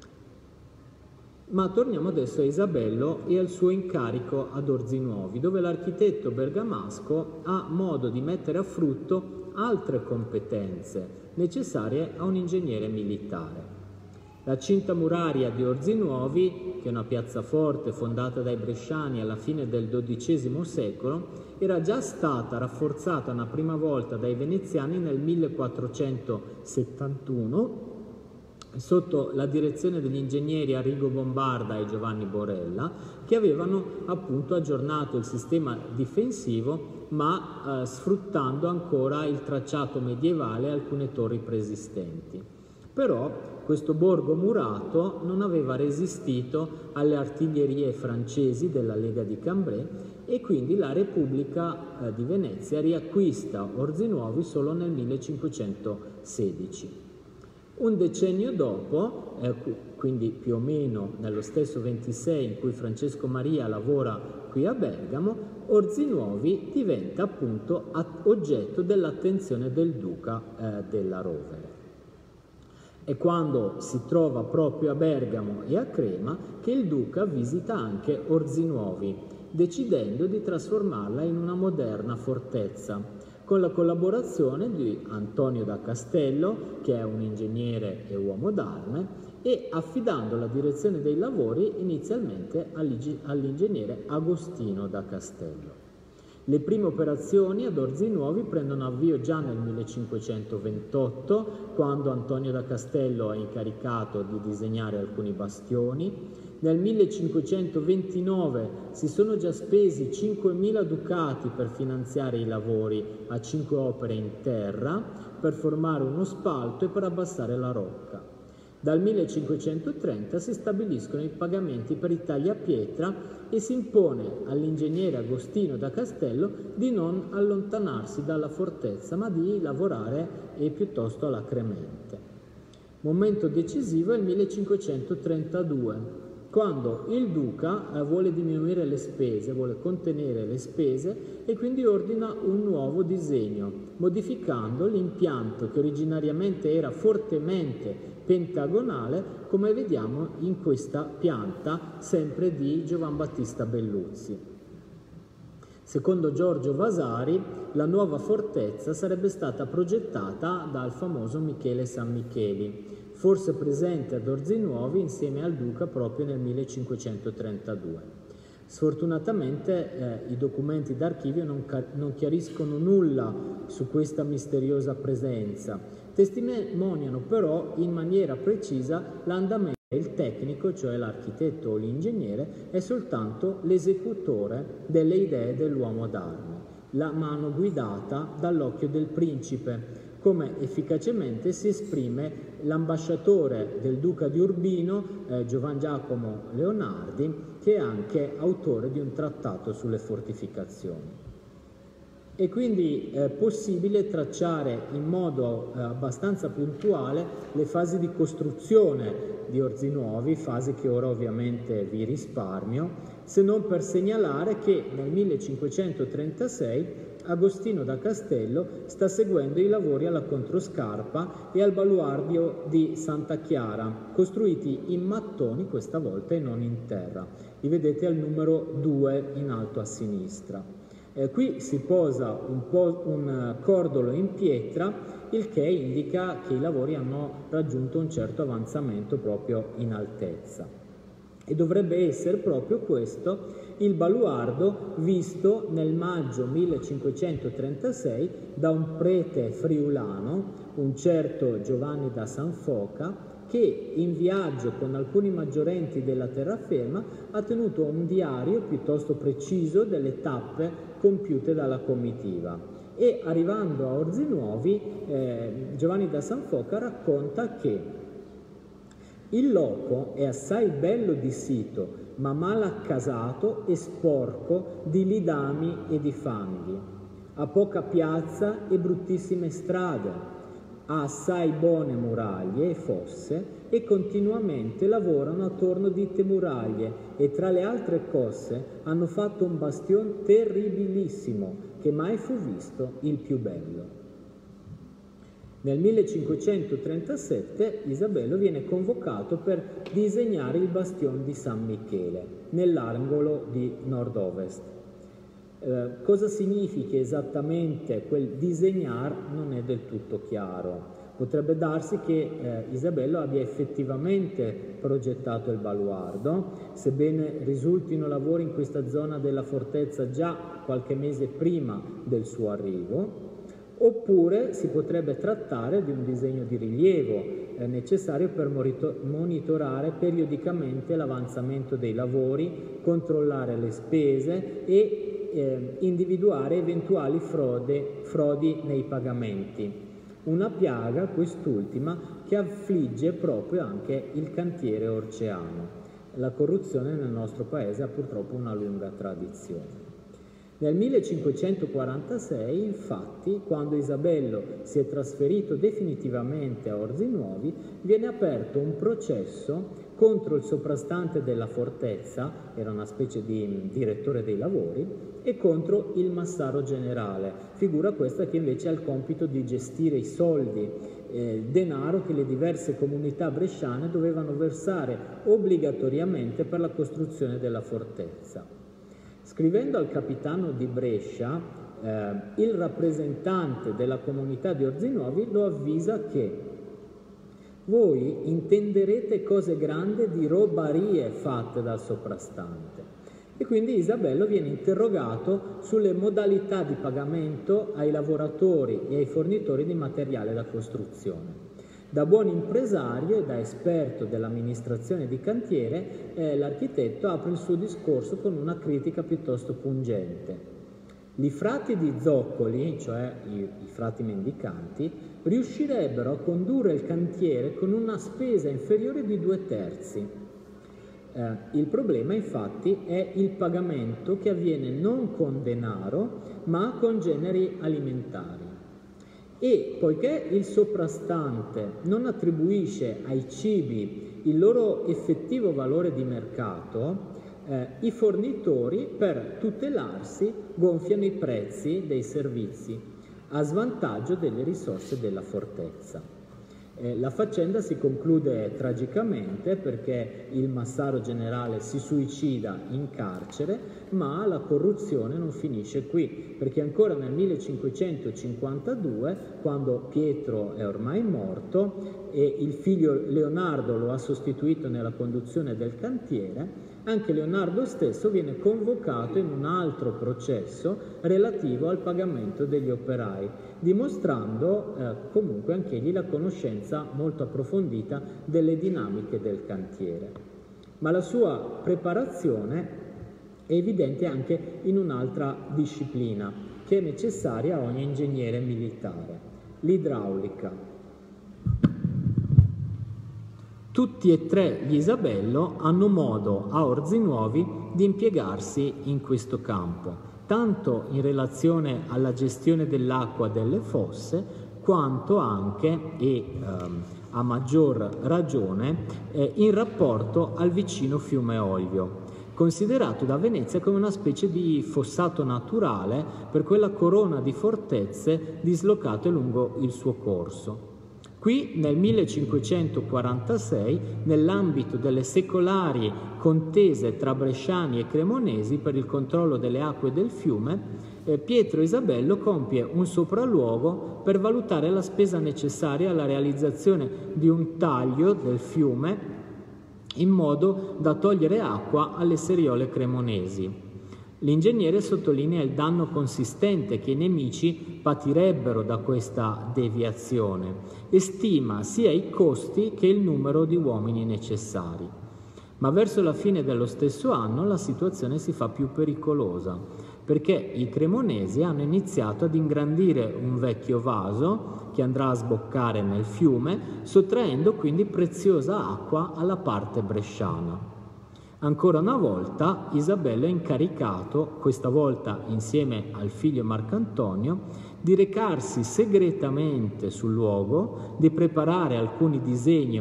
Speaker 5: Ma torniamo adesso a Isabello e al suo incarico ad Orzinuovi, dove l'architetto bergamasco ha modo di mettere a frutto altre competenze necessarie a un ingegnere militare. La cinta muraria di Orzinuovi, che è una piazzaforte fondata dai bresciani alla fine del XII secolo, era già stata rafforzata una prima volta dai veneziani nel 1471, sotto la direzione degli ingegneri Arrigo Bombarda e Giovanni Borella, che avevano appunto aggiornato il sistema difensivo, ma sfruttando ancora il tracciato medievale e alcune torri preesistenti. Però questo borgo murato non aveva resistito alle artiglierie francesi della Lega di Cambrai e quindi la Repubblica di Venezia riacquista Orzinuovi solo nel 1516. Un decennio dopo, quindi più o meno nello stesso 26 in cui Francesco Maria lavora qui a Bergamo, Orzinuovi diventa appunto oggetto dell'attenzione del duca della Rovere. È quando si trova proprio a Bergamo e a Crema che il duca visita anche Orzinuovi, decidendo di trasformarla in una moderna fortezza, con la collaborazione di Antonio da Castello, che è un ingegnere e uomo d'arme, e affidando la direzione dei lavori inizialmente all'ingegnere Agostino da Castello. Le prime operazioni ad Orzinuovi prendono avvio già nel 1528, quando Antonio da Castello è incaricato di disegnare alcuni bastioni. Nel 1529 si sono già spesi 5.000 ducati per finanziare i lavori a 5 opere in terra, per formare uno spalto e per abbassare la rocca. Dal 1530 si stabiliscono i pagamenti per i tagliapietra e si impone all'ingegnere Agostino da Castello di non allontanarsi dalla fortezza, ma di lavorare piuttosto alacremente. Momento decisivo è il 1532, quando il duca vuole diminuire le spese, vuole contenere le spese e quindi ordina un nuovo disegno, modificando l'impianto che originariamente era fortemente pentagonale, come vediamo in questa pianta sempre di Giovan Battista Belluzzi. Secondo Giorgio Vasari, la nuova fortezza sarebbe stata progettata dal famoso Michele Sammicheli, forse presente ad Orzinuovi insieme al duca proprio nel 1532. Sfortunatamente i documenti d'archivio non chiariscono nulla su questa misteriosa presenza, testimoniano però in maniera precisa l'andamento. Il tecnico, cioè l'architetto o l'ingegnere, è soltanto l'esecutore delle idee dell'uomo d'arme, la mano guidata dall'occhio del principe, come efficacemente si esprime l'ambasciatore del duca di Urbino, Giovan Giacomo Leonardi, che è anche autore di un trattato sulle fortificazioni. E quindi è possibile tracciare in modo abbastanza puntuale le fasi di costruzione di Orzinuovi, fasi che ora ovviamente vi risparmio, se non per segnalare che nel 1536 Agostino da Castello sta seguendo i lavori alla Controscarpa e al baluardio di Santa Chiara, costruiti in mattoni questa volta e non in terra. Li vedete al numero 2 in alto a sinistra. Qui si posa un cordolo in pietra, il che indica che i lavori hanno raggiunto un certo avanzamento proprio in altezza. E dovrebbe essere proprio questo il baluardo visto nel maggio 1536 da un prete friulano, un certo Giovanni da San Foca, che in viaggio con alcuni maggiorenti della terraferma ha tenuto un diario piuttosto preciso delle tappe compiute dalla comitiva. E arrivando a Orzinuovi, Giovanni da San Foca racconta che il loco è assai bello di sito, ma mal accasato e sporco di lidami e di fanghi. Ha poca piazza e bruttissime strade. Ha assai buone muraglie e fosse e continuamente lavorano attorno di te muraglie e tra le altre cose hanno fatto un bastion terribilissimo che mai fu visto il più bello. Nel 1537 Isabello viene convocato per disegnare il bastion di San Michele nell'angolo di nord-ovest. Cosa significa esattamente quel disegnar non è del tutto chiaro. Potrebbe darsi che Isabello abbia effettivamente progettato il baluardo, sebbene risultino lavori in questa zona della fortezza già qualche mese prima del suo arrivo, oppure si potrebbe trattare di un disegno di rilievo necessario per monitorare periodicamente l'avanzamento dei lavori, controllare le spese e individuare eventuali frodi nei pagamenti. Una piaga, quest'ultima, che affligge proprio anche il cantiere orceano. La corruzione nel nostro paese ha purtroppo una lunga tradizione. Nel 1546, infatti, quando Isabello si è trasferito definitivamente a Orzinuovi, viene aperto un processo contro il soprastante della fortezza, era una specie di direttore dei lavori, e contro il massaro generale, figura questa che invece ha il compito di gestire i soldi, denaro che le diverse comunità bresciane dovevano versare obbligatoriamente per la costruzione della fortezza. Scrivendo al capitano di Brescia, il rappresentante della comunità di Orzinuovi lo avvisa che voi intenderete cose grandi di robarie fatte dal soprastante. E quindi Isabello viene interrogato sulle modalità di pagamento ai lavoratori e ai fornitori di materiale da costruzione. Da buon impresario e da esperto dell'amministrazione di cantiere, l'architetto apre il suo discorso con una critica piuttosto pungente. I frati di zoccoli, cioè i frati mendicanti, riuscirebbero a condurre il cantiere con una spesa inferiore di 2/3. Il problema infatti è il pagamento che avviene non con denaro ma con generi alimentari. E poiché il soprastante non attribuisce ai cibi il loro effettivo valore di mercato, i fornitori per tutelarsi gonfiano i prezzi dei servizi a svantaggio delle risorse della fortezza. La faccenda si conclude tragicamente perché il massaro generale si suicida in carcere, ma la corruzione non finisce qui, perché ancora nel 1552, quando Pietro è ormai morto e il figlio Leonardo lo ha sostituito nella conduzione del cantiere, anche Leonardo stesso viene convocato in un altro processo relativo al pagamento degli operai, dimostrando comunque anch'egli la conoscenza molto approfondita delle dinamiche del cantiere. Ma la sua preparazione è evidente anche in un'altra disciplina che è necessaria a ogni ingegnere militare, l'idraulica. Tutti e tre gli Isabello hanno modo a Orzinuovi di impiegarsi in questo campo, tanto in relazione alla gestione dell'acqua delle fosse, quanto anche, e a maggior ragione, in rapporto al vicino fiume Olvio, considerato da Venezia come una specie di fossato naturale per quella corona di fortezze dislocate lungo il suo corso. Qui nel 1546, nell'ambito delle secolari contese tra bresciani e cremonesi per il controllo delle acque del fiume, Pietro Isabello compie un sopralluogo per valutare la spesa necessaria alla realizzazione di un taglio del fiume in modo da togliere acqua alle seriole cremonesi. L'ingegnere sottolinea il danno consistente che i nemici patirebbero da questa deviazione e stima sia i costi che il numero di uomini necessari. Ma verso la fine dello stesso anno la situazione si fa più pericolosa, perché i cremonesi hanno iniziato ad ingrandire un vecchio vaso che andrà a sboccare nel fiume, sottraendo quindi preziosa acqua alla parte bresciana. Ancora una volta Isabello è incaricato, questa volta insieme al figlio Marcantonio, di recarsi segretamente sul luogo, di preparare alcuni disegni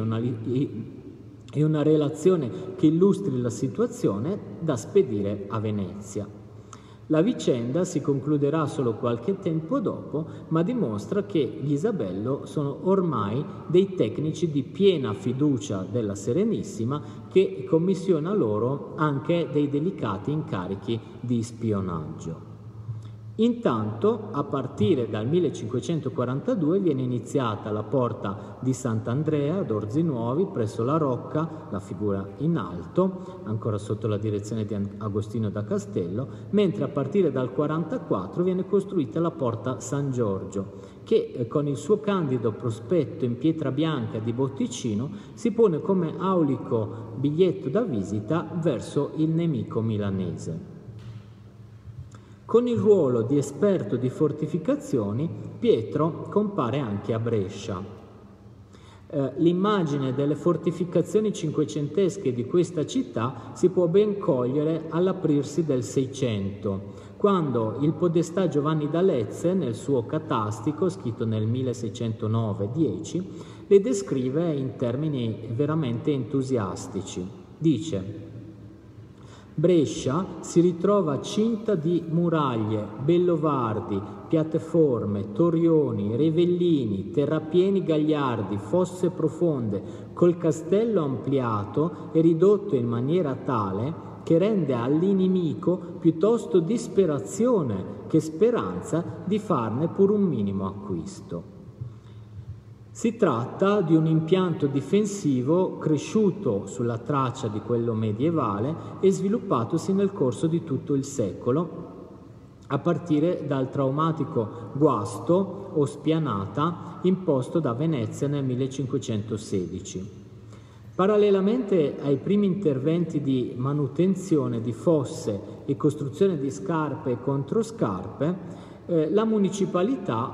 Speaker 5: e una relazione che illustri la situazione da spedire a Venezia. La vicenda si concluderà solo qualche tempo dopo, ma dimostra che gli Isabello sono ormai dei tecnici di piena fiducia della Serenissima, che commissiona loro anche dei delicati incarichi di spionaggio. Intanto, a partire dal 1542 viene iniziata la porta di Sant'Andrea ad Orzinuovi presso la Rocca, la figura in alto, ancora sotto la direzione di Agostino da Castello, mentre a partire dal 44 viene costruita la porta San Giorgio che con il suo candido prospetto in pietra bianca di Botticino si pone come aulico biglietto da visita verso il nemico milanese. Con il ruolo di esperto di fortificazioni, Pietro compare anche a Brescia. L'immagine delle fortificazioni cinquecentesche di questa città si può ben cogliere all'aprirsi del Seicento, quando il podestà Giovanni d'Alezze, nel suo Catastico, scritto nel 1609-10, le descrive in termini veramente entusiastici. Dice: Brescia si ritrova cinta di muraglie, bellovardi, piattaforme, torrioni, revellini, terrapieni gagliardi, fosse profonde, col castello ampliato e ridotto in maniera tale che rende all'inimico piuttosto disperazione che speranza di farne pur un minimo acquisto. Si tratta di un impianto difensivo cresciuto sulla traccia di quello medievale e sviluppatosi nel corso di tutto il secolo, a partire dal traumatico guasto o spianata imposto da Venezia nel 1516. Parallelamente ai primi interventi di manutenzione di fosse e costruzione di scarpe e controscarpe, la municipalità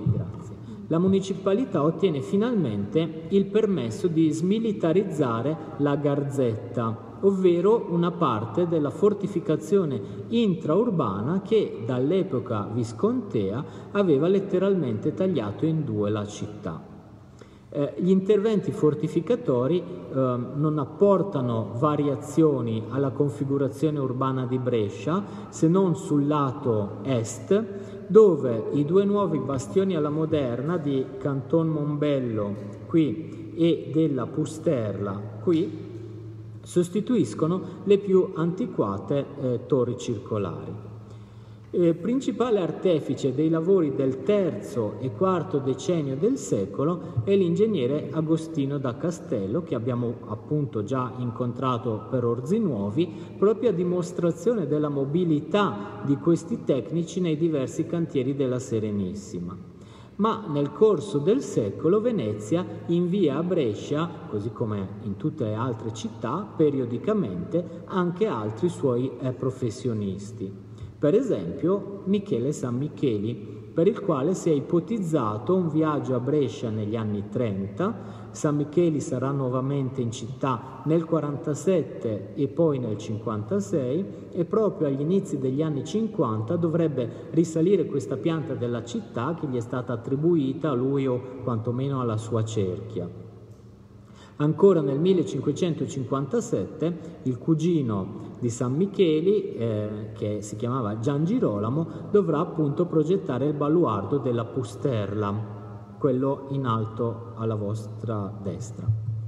Speaker 5: ottiene finalmente il permesso di smilitarizzare la Garzetta, ovvero una parte della fortificazione intraurbana che dall'epoca viscontea aveva letteralmente tagliato in due la città. Gli interventi fortificatori non apportano variazioni alla configurazione urbana di Brescia, se non sul lato est, dove i due nuovi bastioni alla moderna di Canton Mombello qui e della Pusterla qui sostituiscono le più antiquate torri circolari. Principale artefice dei lavori del terzo e quarto decennio del secolo è l'ingegnere Agostino da Castello, che abbiamo appunto già incontrato per Orzinuovi, proprio a dimostrazione della mobilità di questi tecnici nei diversi cantieri della Serenissima. Ma nel corso del secolo Venezia invia a Brescia, così come in tutte le altre città, periodicamente anche altri suoi professionisti. Per esempio Michele Sammicheli, per il quale si è ipotizzato un viaggio a Brescia negli anni 30. Sammicheli sarà nuovamente in città nel 47 e poi nel 56 e proprio agli inizi degli anni 50 dovrebbe risalire questa pianta della città che gli è stata attribuita a lui o quantomeno alla sua cerchia. Ancora nel 1557 il cugino di Sammicheli, che si chiamava Gian Girolamo, dovrà appunto progettare il baluardo della Pusterla, quello in alto alla vostra destra.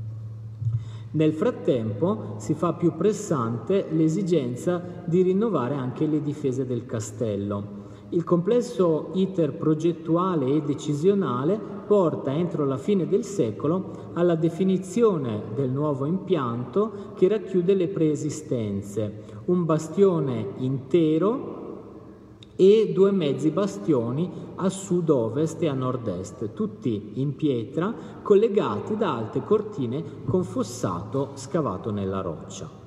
Speaker 5: Nel frattempo si fa più pressante l'esigenza di rinnovare anche le difese del castello. Il complesso iter progettuale e decisionale porta entro la fine del secolo alla definizione del nuovo impianto che racchiude le preesistenze, un bastione intero e due mezzi bastioni a sud-ovest e a nord-est, tutti in pietra, collegati da alte cortine con fossato scavato nella roccia.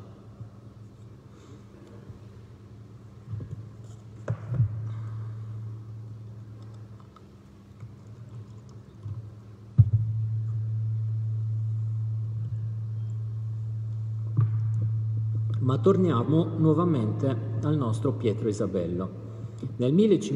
Speaker 5: Ma torniamo nuovamente al nostro Pietro Isabello. Nel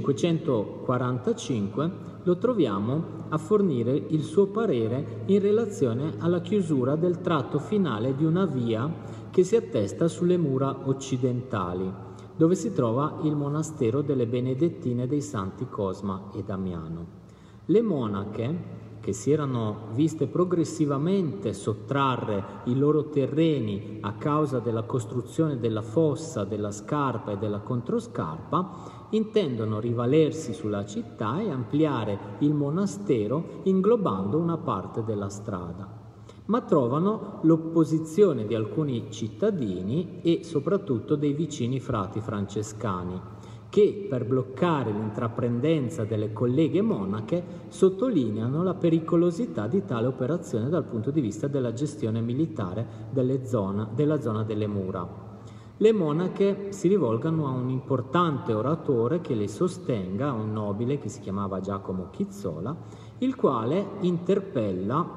Speaker 5: 1545 lo troviamo a fornire il suo parere in relazione alla chiusura del tratto finale di una via che si attesta sulle mura occidentali, dove si trova il monastero delle Benedettine dei Santi Cosma e Damiano. Le monache, che si erano viste progressivamente sottrarre i loro terreni a causa della costruzione della fossa, della scarpa e della controscarpa, intendono rivalersi sulla città e ampliare il monastero inglobando una parte della strada, ma trovano l'opposizione di alcuni cittadini e soprattutto dei vicini frati francescani, che per bloccare l'intraprendenza delle colleghe monache sottolineano la pericolosità di tale operazione dal punto di vista della gestione militare della zona delle mura. Le monache si rivolgono a un importante oratore che le sostenga, un nobile che si chiamava Giacomo Chizzola, il quale interpella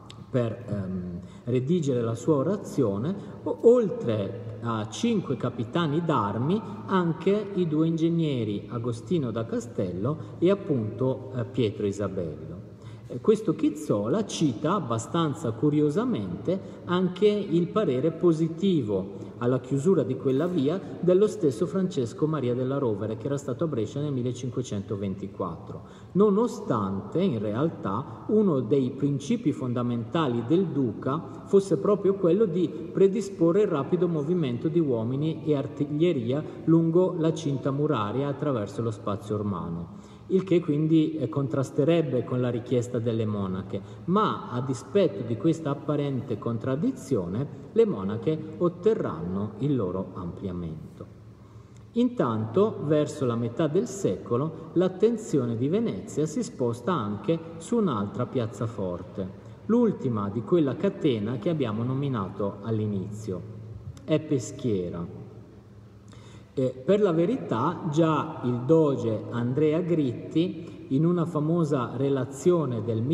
Speaker 5: per redigere la sua orazione, oltre a 5 capitani d'armi, anche i 2 ingegneri Agostino da Castello e appunto Pietro Isabello. Questo Chizzola cita abbastanza curiosamente anche il parere positivo alla chiusura di quella via dello stesso Francesco Maria della Rovere, che era stato a Brescia nel 1524, nonostante in realtà uno dei principi fondamentali del duca fosse proprio quello di predisporre il rapido movimento di uomini e artiglieria lungo la cinta muraria attraverso lo spazio romano, il che quindi contrasterebbe con la richiesta delle monache, ma a dispetto di questa apparente contraddizione le monache otterranno il loro ampliamento. Intanto, verso la metà del secolo, l'attenzione di Venezia si sposta anche su un'altra piazzaforte, l'ultima di quella catena che abbiamo nominato all'inizio, è Peschiera. Per la verità, già il doge Andrea Gritti, in una famosa relazione del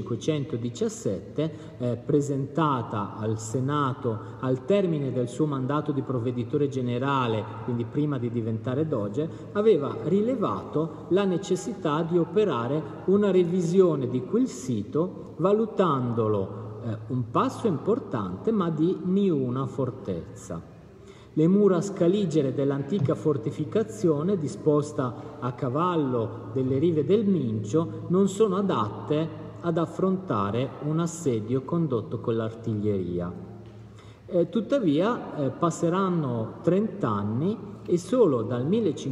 Speaker 5: 1517, presentata al Senato al termine del suo mandato di provveditore generale, quindi prima di diventare doge, aveva rilevato la necessità di operare una revisione di quel sito, valutandolo un passo importante, ma di niuna fortezza. Le mura scaligere dell'antica fortificazione, disposta a cavallo delle rive del Mincio, non sono adatte ad affrontare un assedio condotto con l'artiglieria. Tuttavia passeranno 30 anni e solo dal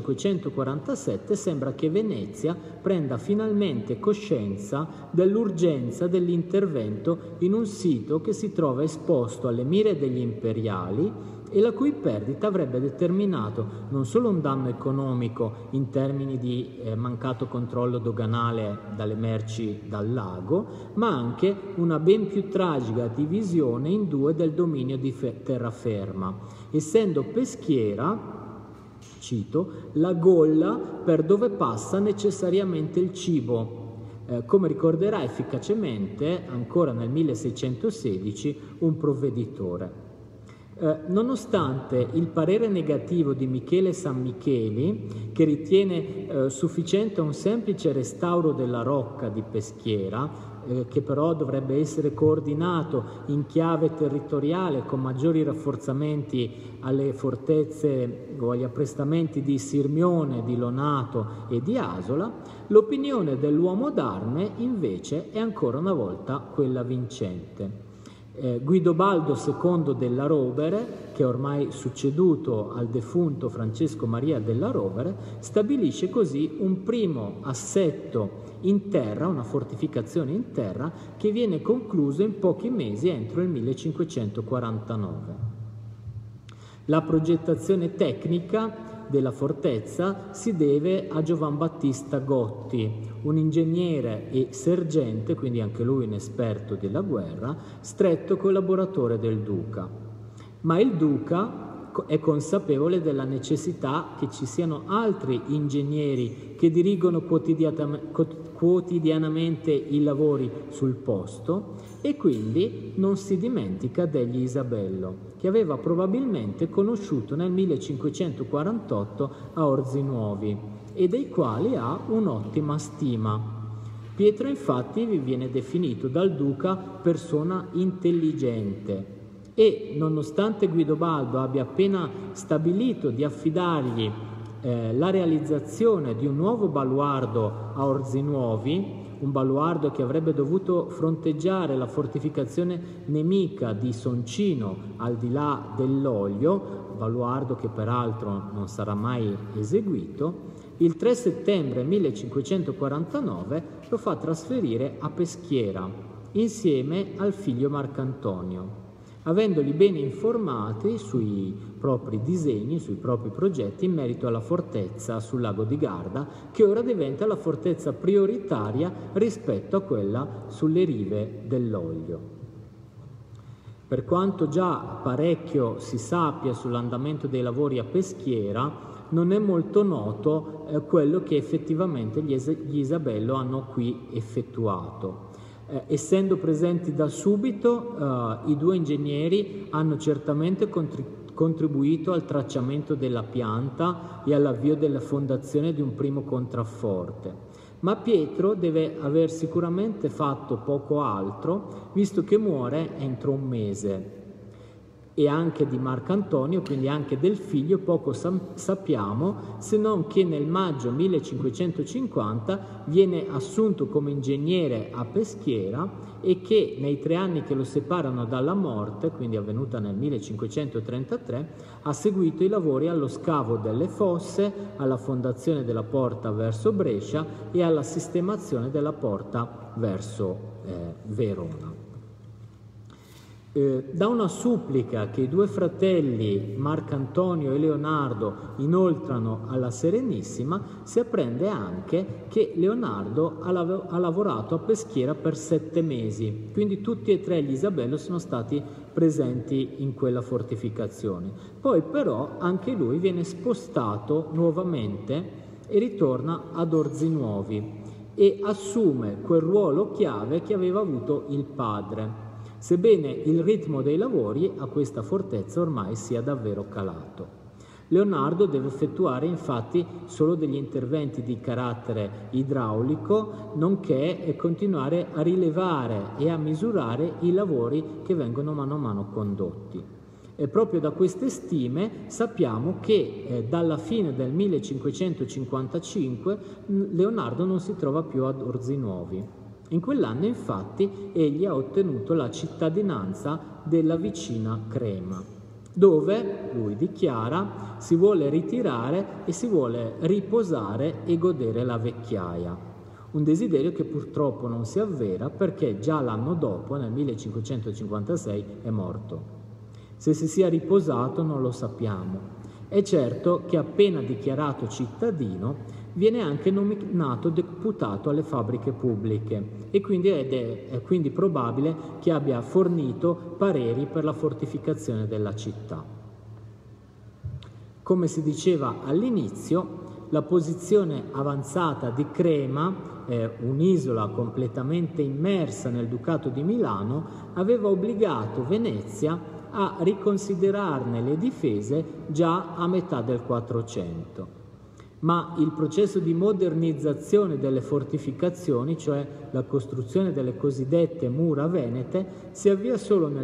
Speaker 5: 1547 sembra che Venezia prenda finalmente coscienza dell'urgenza dell'intervento in un sito che si trova esposto alle mire degli imperiali e la cui perdita avrebbe determinato non solo un danno economico in termini di mancato controllo doganale dalle merci dal lago, ma anche una ben più tragica divisione in 2 del dominio di terraferma, essendo Peschiera, cito, la golla per dove passa necessariamente il cibo, come ricorderà efficacemente ancora nel 1616 un provveditore. Nonostante il parere negativo di Michele Sammicheli, che ritiene sufficiente un semplice restauro della rocca di Peschiera, che però dovrebbe essere coordinato in chiave territoriale con maggiori rafforzamenti alle fortezze o agli apprestamenti di Sirmione, di Lonato e di Asola, l'opinione dell'uomo d'arme invece è ancora una volta quella vincente. Guidobaldo II della Rovere, che è ormai succeduto al defunto Francesco Maria della Rovere, stabilisce così un primo assetto in terra, una fortificazione in terra, che viene concluso in pochi mesi entro il 1549. La progettazione tecnica della fortezza si deve a Giovan Battista Gotti, un ingegnere e sergente, quindi anche lui un esperto della guerra, stretto collaboratore del duca. Ma il duca è consapevole della necessità che ci siano altri ingegneri che dirigono quotidianamente i lavori sul posto e quindi non si dimentica degli Isabello, che aveva probabilmente conosciuto nel 1548 a Orzinuovi e dei quali ha un'ottima stima. Pietro infatti vi viene definito dal duca persona intelligente e, nonostante Guidobaldo abbia appena stabilito di affidargli la realizzazione di un nuovo baluardo a Orzinuovi, un baluardo che avrebbe dovuto fronteggiare la fortificazione nemica di Soncino al di là dell'Oglio, baluardo che peraltro non sarà mai eseguito, il 3 settembre 1549 lo fa trasferire a Peschiera insieme al figlio Marcantonio. avendoli bene informati sui propri disegni, sui propri progetti in merito alla fortezza sul lago di Garda, che ora diventa la fortezza prioritaria rispetto a quella sulle rive dell'Oglio. Per quanto già parecchio si sappia sull'andamento dei lavori a Peschiera, non è molto noto quello che effettivamente gli Isabello hanno qui effettuato. Essendo presenti da subito, i due ingegneri hanno certamente contribuito al tracciamento della pianta e all'avvio della fondazione di un primo contrafforte. Ma Pietro deve aver sicuramente fatto poco altro, visto che muore entro un mese. E anche di Marcantonio, quindi anche del figlio, poco sappiamo, se non che nel maggio 1550 viene assunto come ingegnere a Peschiera e che nei 3 anni che lo separano dalla morte, quindi avvenuta nel 1533, ha seguito i lavori allo scavo delle fosse, alla fondazione della porta verso Brescia e alla sistemazione della porta verso Verona. Da una supplica che i due fratelli Marcantonio e Leonardo inoltrano alla Serenissima si apprende anche che Leonardo ha lavorato a Peschiera per 7 mesi, quindi tutti e 3 gli Isabello sono stati presenti in quella fortificazione. Poi però anche lui viene spostato nuovamente e ritorna ad Orzinuovi e assume quel ruolo chiave che aveva avuto il padre, sebbene il ritmo dei lavori a questa fortezza ormai sia davvero calato. Leonardo deve effettuare infatti solo degli interventi di carattere idraulico, nonché continuare a rilevare e a misurare i lavori che vengono mano a mano condotti. E proprio da queste stime sappiamo che dalla fine del 1555 Leonardo non si trova più ad Orzinuovi. In quell'anno infatti egli ha ottenuto la cittadinanza della vicina Crema, dove, lui dichiara, si vuole ritirare e si vuole riposare e godere la vecchiaia. Un desiderio che purtroppo non si avvera perché già l'anno dopo, nel 1556, è morto. Se si sia riposato non lo sappiamo. È certo che appena dichiarato cittadino viene anche nominato deputato alle fabbriche pubbliche e quindi è quindi probabile che abbia fornito pareri per la fortificazione della città. Come si diceva all'inizio, la posizione avanzata di Crema, un'isola completamente immersa nel Ducato di Milano, aveva obbligato Venezia a riconsiderarne le difese già a metà del 400. Ma il processo di modernizzazione delle fortificazioni, cioè la costruzione delle cosiddette mura venete, si avvia solo nel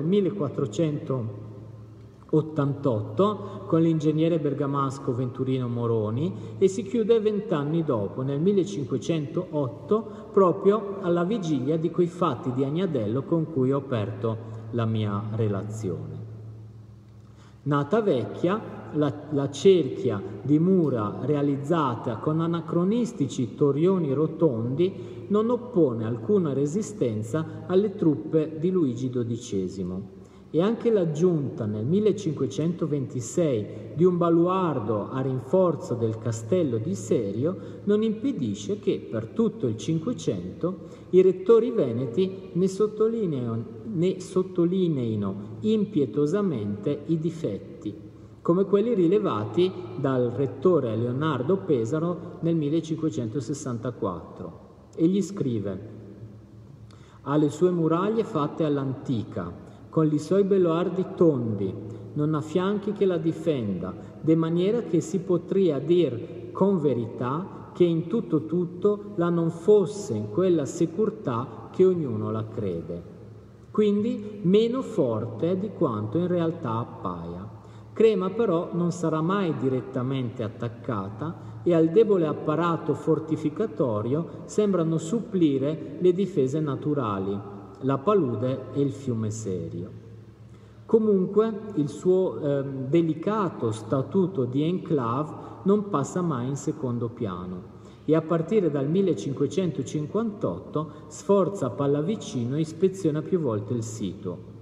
Speaker 5: 1488 con l'ingegnere bergamasco Venturino Moroni e si chiude 20 anni dopo, nel 1508, proprio alla vigilia di quei fatti di Agnadello con cui ho aperto la mia relazione. Nata vecchia, la cerchia di mura realizzata con anacronistici torrioni rotondi non oppone alcuna resistenza alle truppe di Luigi XII. E anche l'aggiunta nel 1526 di un baluardo a rinforzo del castello di Serio non impedisce che per tutto il Cinquecento i rettori veneti ne sottolineino impietosamente i difetti, come quelli rilevati dal rettore Leonardo Pesaro nel 1564. Egli scrive: «Ha le sue muraglie fatte all'antica, con li suoi beloardi tondi, non ha fianchi che la difenda, de maniera che si potria dir con verità che in tutto la non fosse in quella securtà che ognuno la crede. Quindi meno forte di quanto in realtà appaia. Crema però non sarà mai direttamente attaccata e al debole apparato fortificatorio sembrano supplire le difese naturali, la palude e il fiume Serio. Comunque il suo delicato statuto di enclave non passa mai in secondo piano e a partire dal 1558 sforza Pallavicino e ispeziona più volte il sito.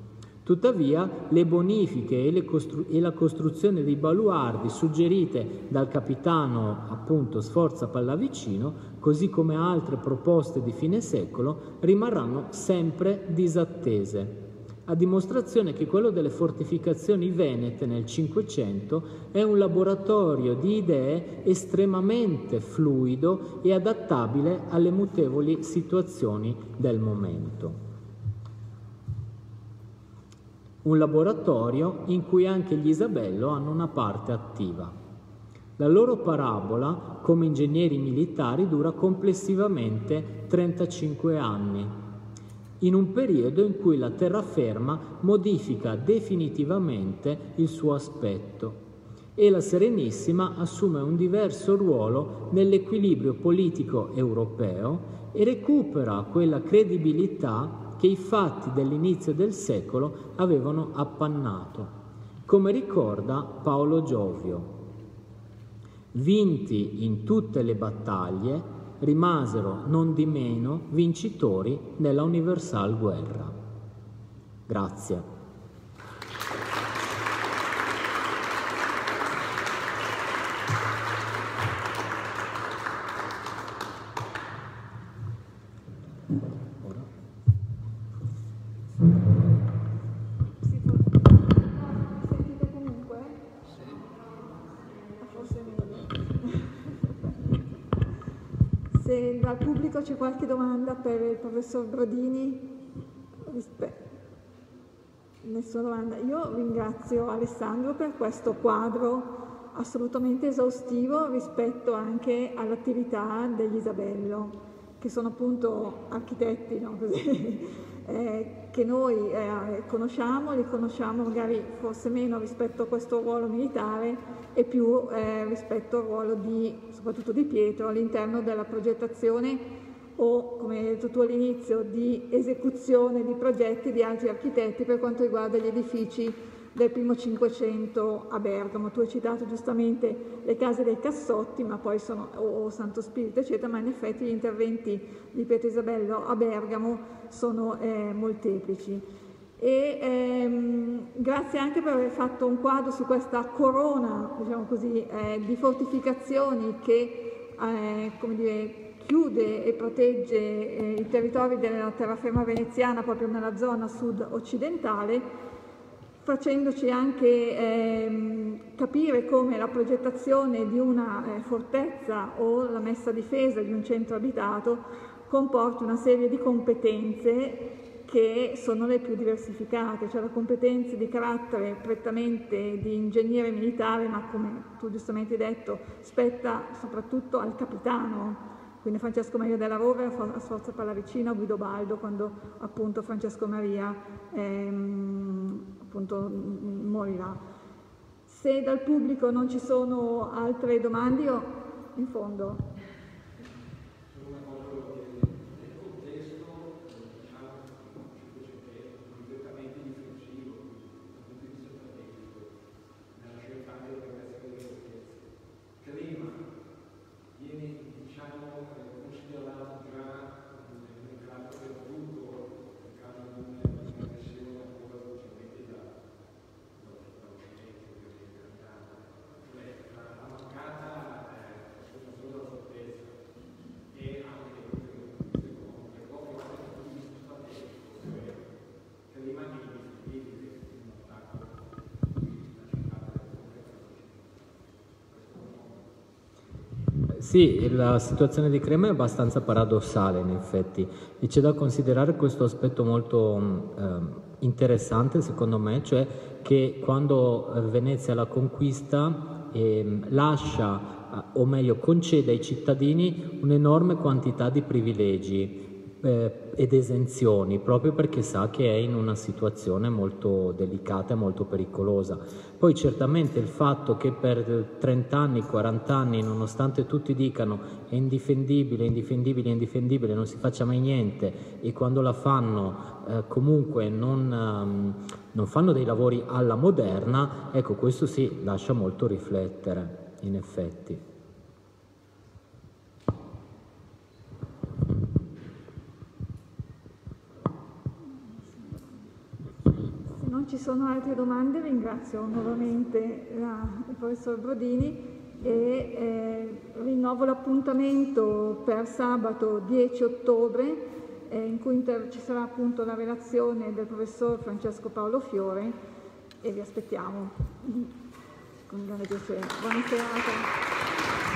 Speaker 5: Tuttavia, le bonifiche e la costruzione dei baluardi suggerite dal capitano appunto Sforza Pallavicino, così come altre proposte di fine secolo, rimarranno sempre disattese, a dimostrazione che quello delle fortificazioni venete nel Cinquecento è un laboratorio di idee estremamente fluido e adattabile alle mutevoli situazioni del momento. Un laboratorio in cui anche gli Isabello hanno una parte attiva. La loro parabola, come ingegneri militari, dura complessivamente 35 anni, in un periodo in cui la terraferma modifica definitivamente il suo aspetto e la Serenissima assume un diverso ruolo nell'equilibrio politico europeo e recupera quella credibilità che i fatti dell'inizio del secolo avevano appannato, come ricorda Paolo Giovio. Vinti in tutte le battaglie, rimasero non di meno vincitori nella universal guerra. Grazie.
Speaker 4: Sentite comunque? Forse è meglio. Se dal pubblico c'è qualche domanda per il professor Brodini, nessuna domanda. Io ringrazio Alessandro per questo quadro assolutamente esaustivo rispetto anche all'attività degli Isabello, che sono appunto architetti, no? Così, che noi conosciamo, li conosciamo magari forse meno rispetto a questo ruolo militare e più rispetto al ruolo soprattutto di Pietro all'interno della progettazione o, come hai detto tu all'inizio, di esecuzione di progetti di altri architetti per quanto riguarda gli edifici del primo Cinquecento a Bergamo. Tu hai citato giustamente le case dei Cassotti, ma poi o Santo Spirito, eccetera, ma in effetti gli interventi di Pietro Isabello a Bergamo sono molteplici. E grazie anche per aver fatto un quadro su questa corona, diciamo così, di fortificazioni che, come dire, chiude e protegge i territori della terraferma veneziana proprio nella zona sud-occidentale, facendoci anche capire come la progettazione di una fortezza o la messa a difesa di un centro abitato comporti una serie di competenze che sono le più diversificate, cioè le competenze di carattere prettamente di ingegnere militare, ma come tu giustamente hai detto, spetta soprattutto al capitano, quindi Francesco Maria della Rovere a Sforza Pallavicino, Guido Baldo, quando appunto Francesco Maria appunto morirà. Se dal pubblico non ci sono altre domande, io in fondo...
Speaker 5: Sì, la situazione di Crema è abbastanza paradossale in effetti e c'è da considerare questo aspetto molto interessante secondo me, cioè che quando Venezia la conquista lascia, o meglio concede ai cittadini un'enorme quantità di privilegi ed esenzioni, proprio perché sa che è in una situazione molto delicata e molto pericolosa. Poi certamente il fatto che per 30 anni, 40 anni, nonostante tutti dicano è indifendibile, indifendibile, indifendibile, non si faccia mai niente, e quando la fanno comunque non fanno dei lavori alla moderna, ecco, questo sì, lascia molto riflettere, in effetti.
Speaker 4: Se non non ci sono altre domande, ringrazio nuovamente il professor Brodini e rinnovo l'appuntamento per sabato 10 ottobre in cui ci sarà appunto la relazione del professor Francesco Paolo Fiore e vi aspettiamo con grande piacere. Buona serata.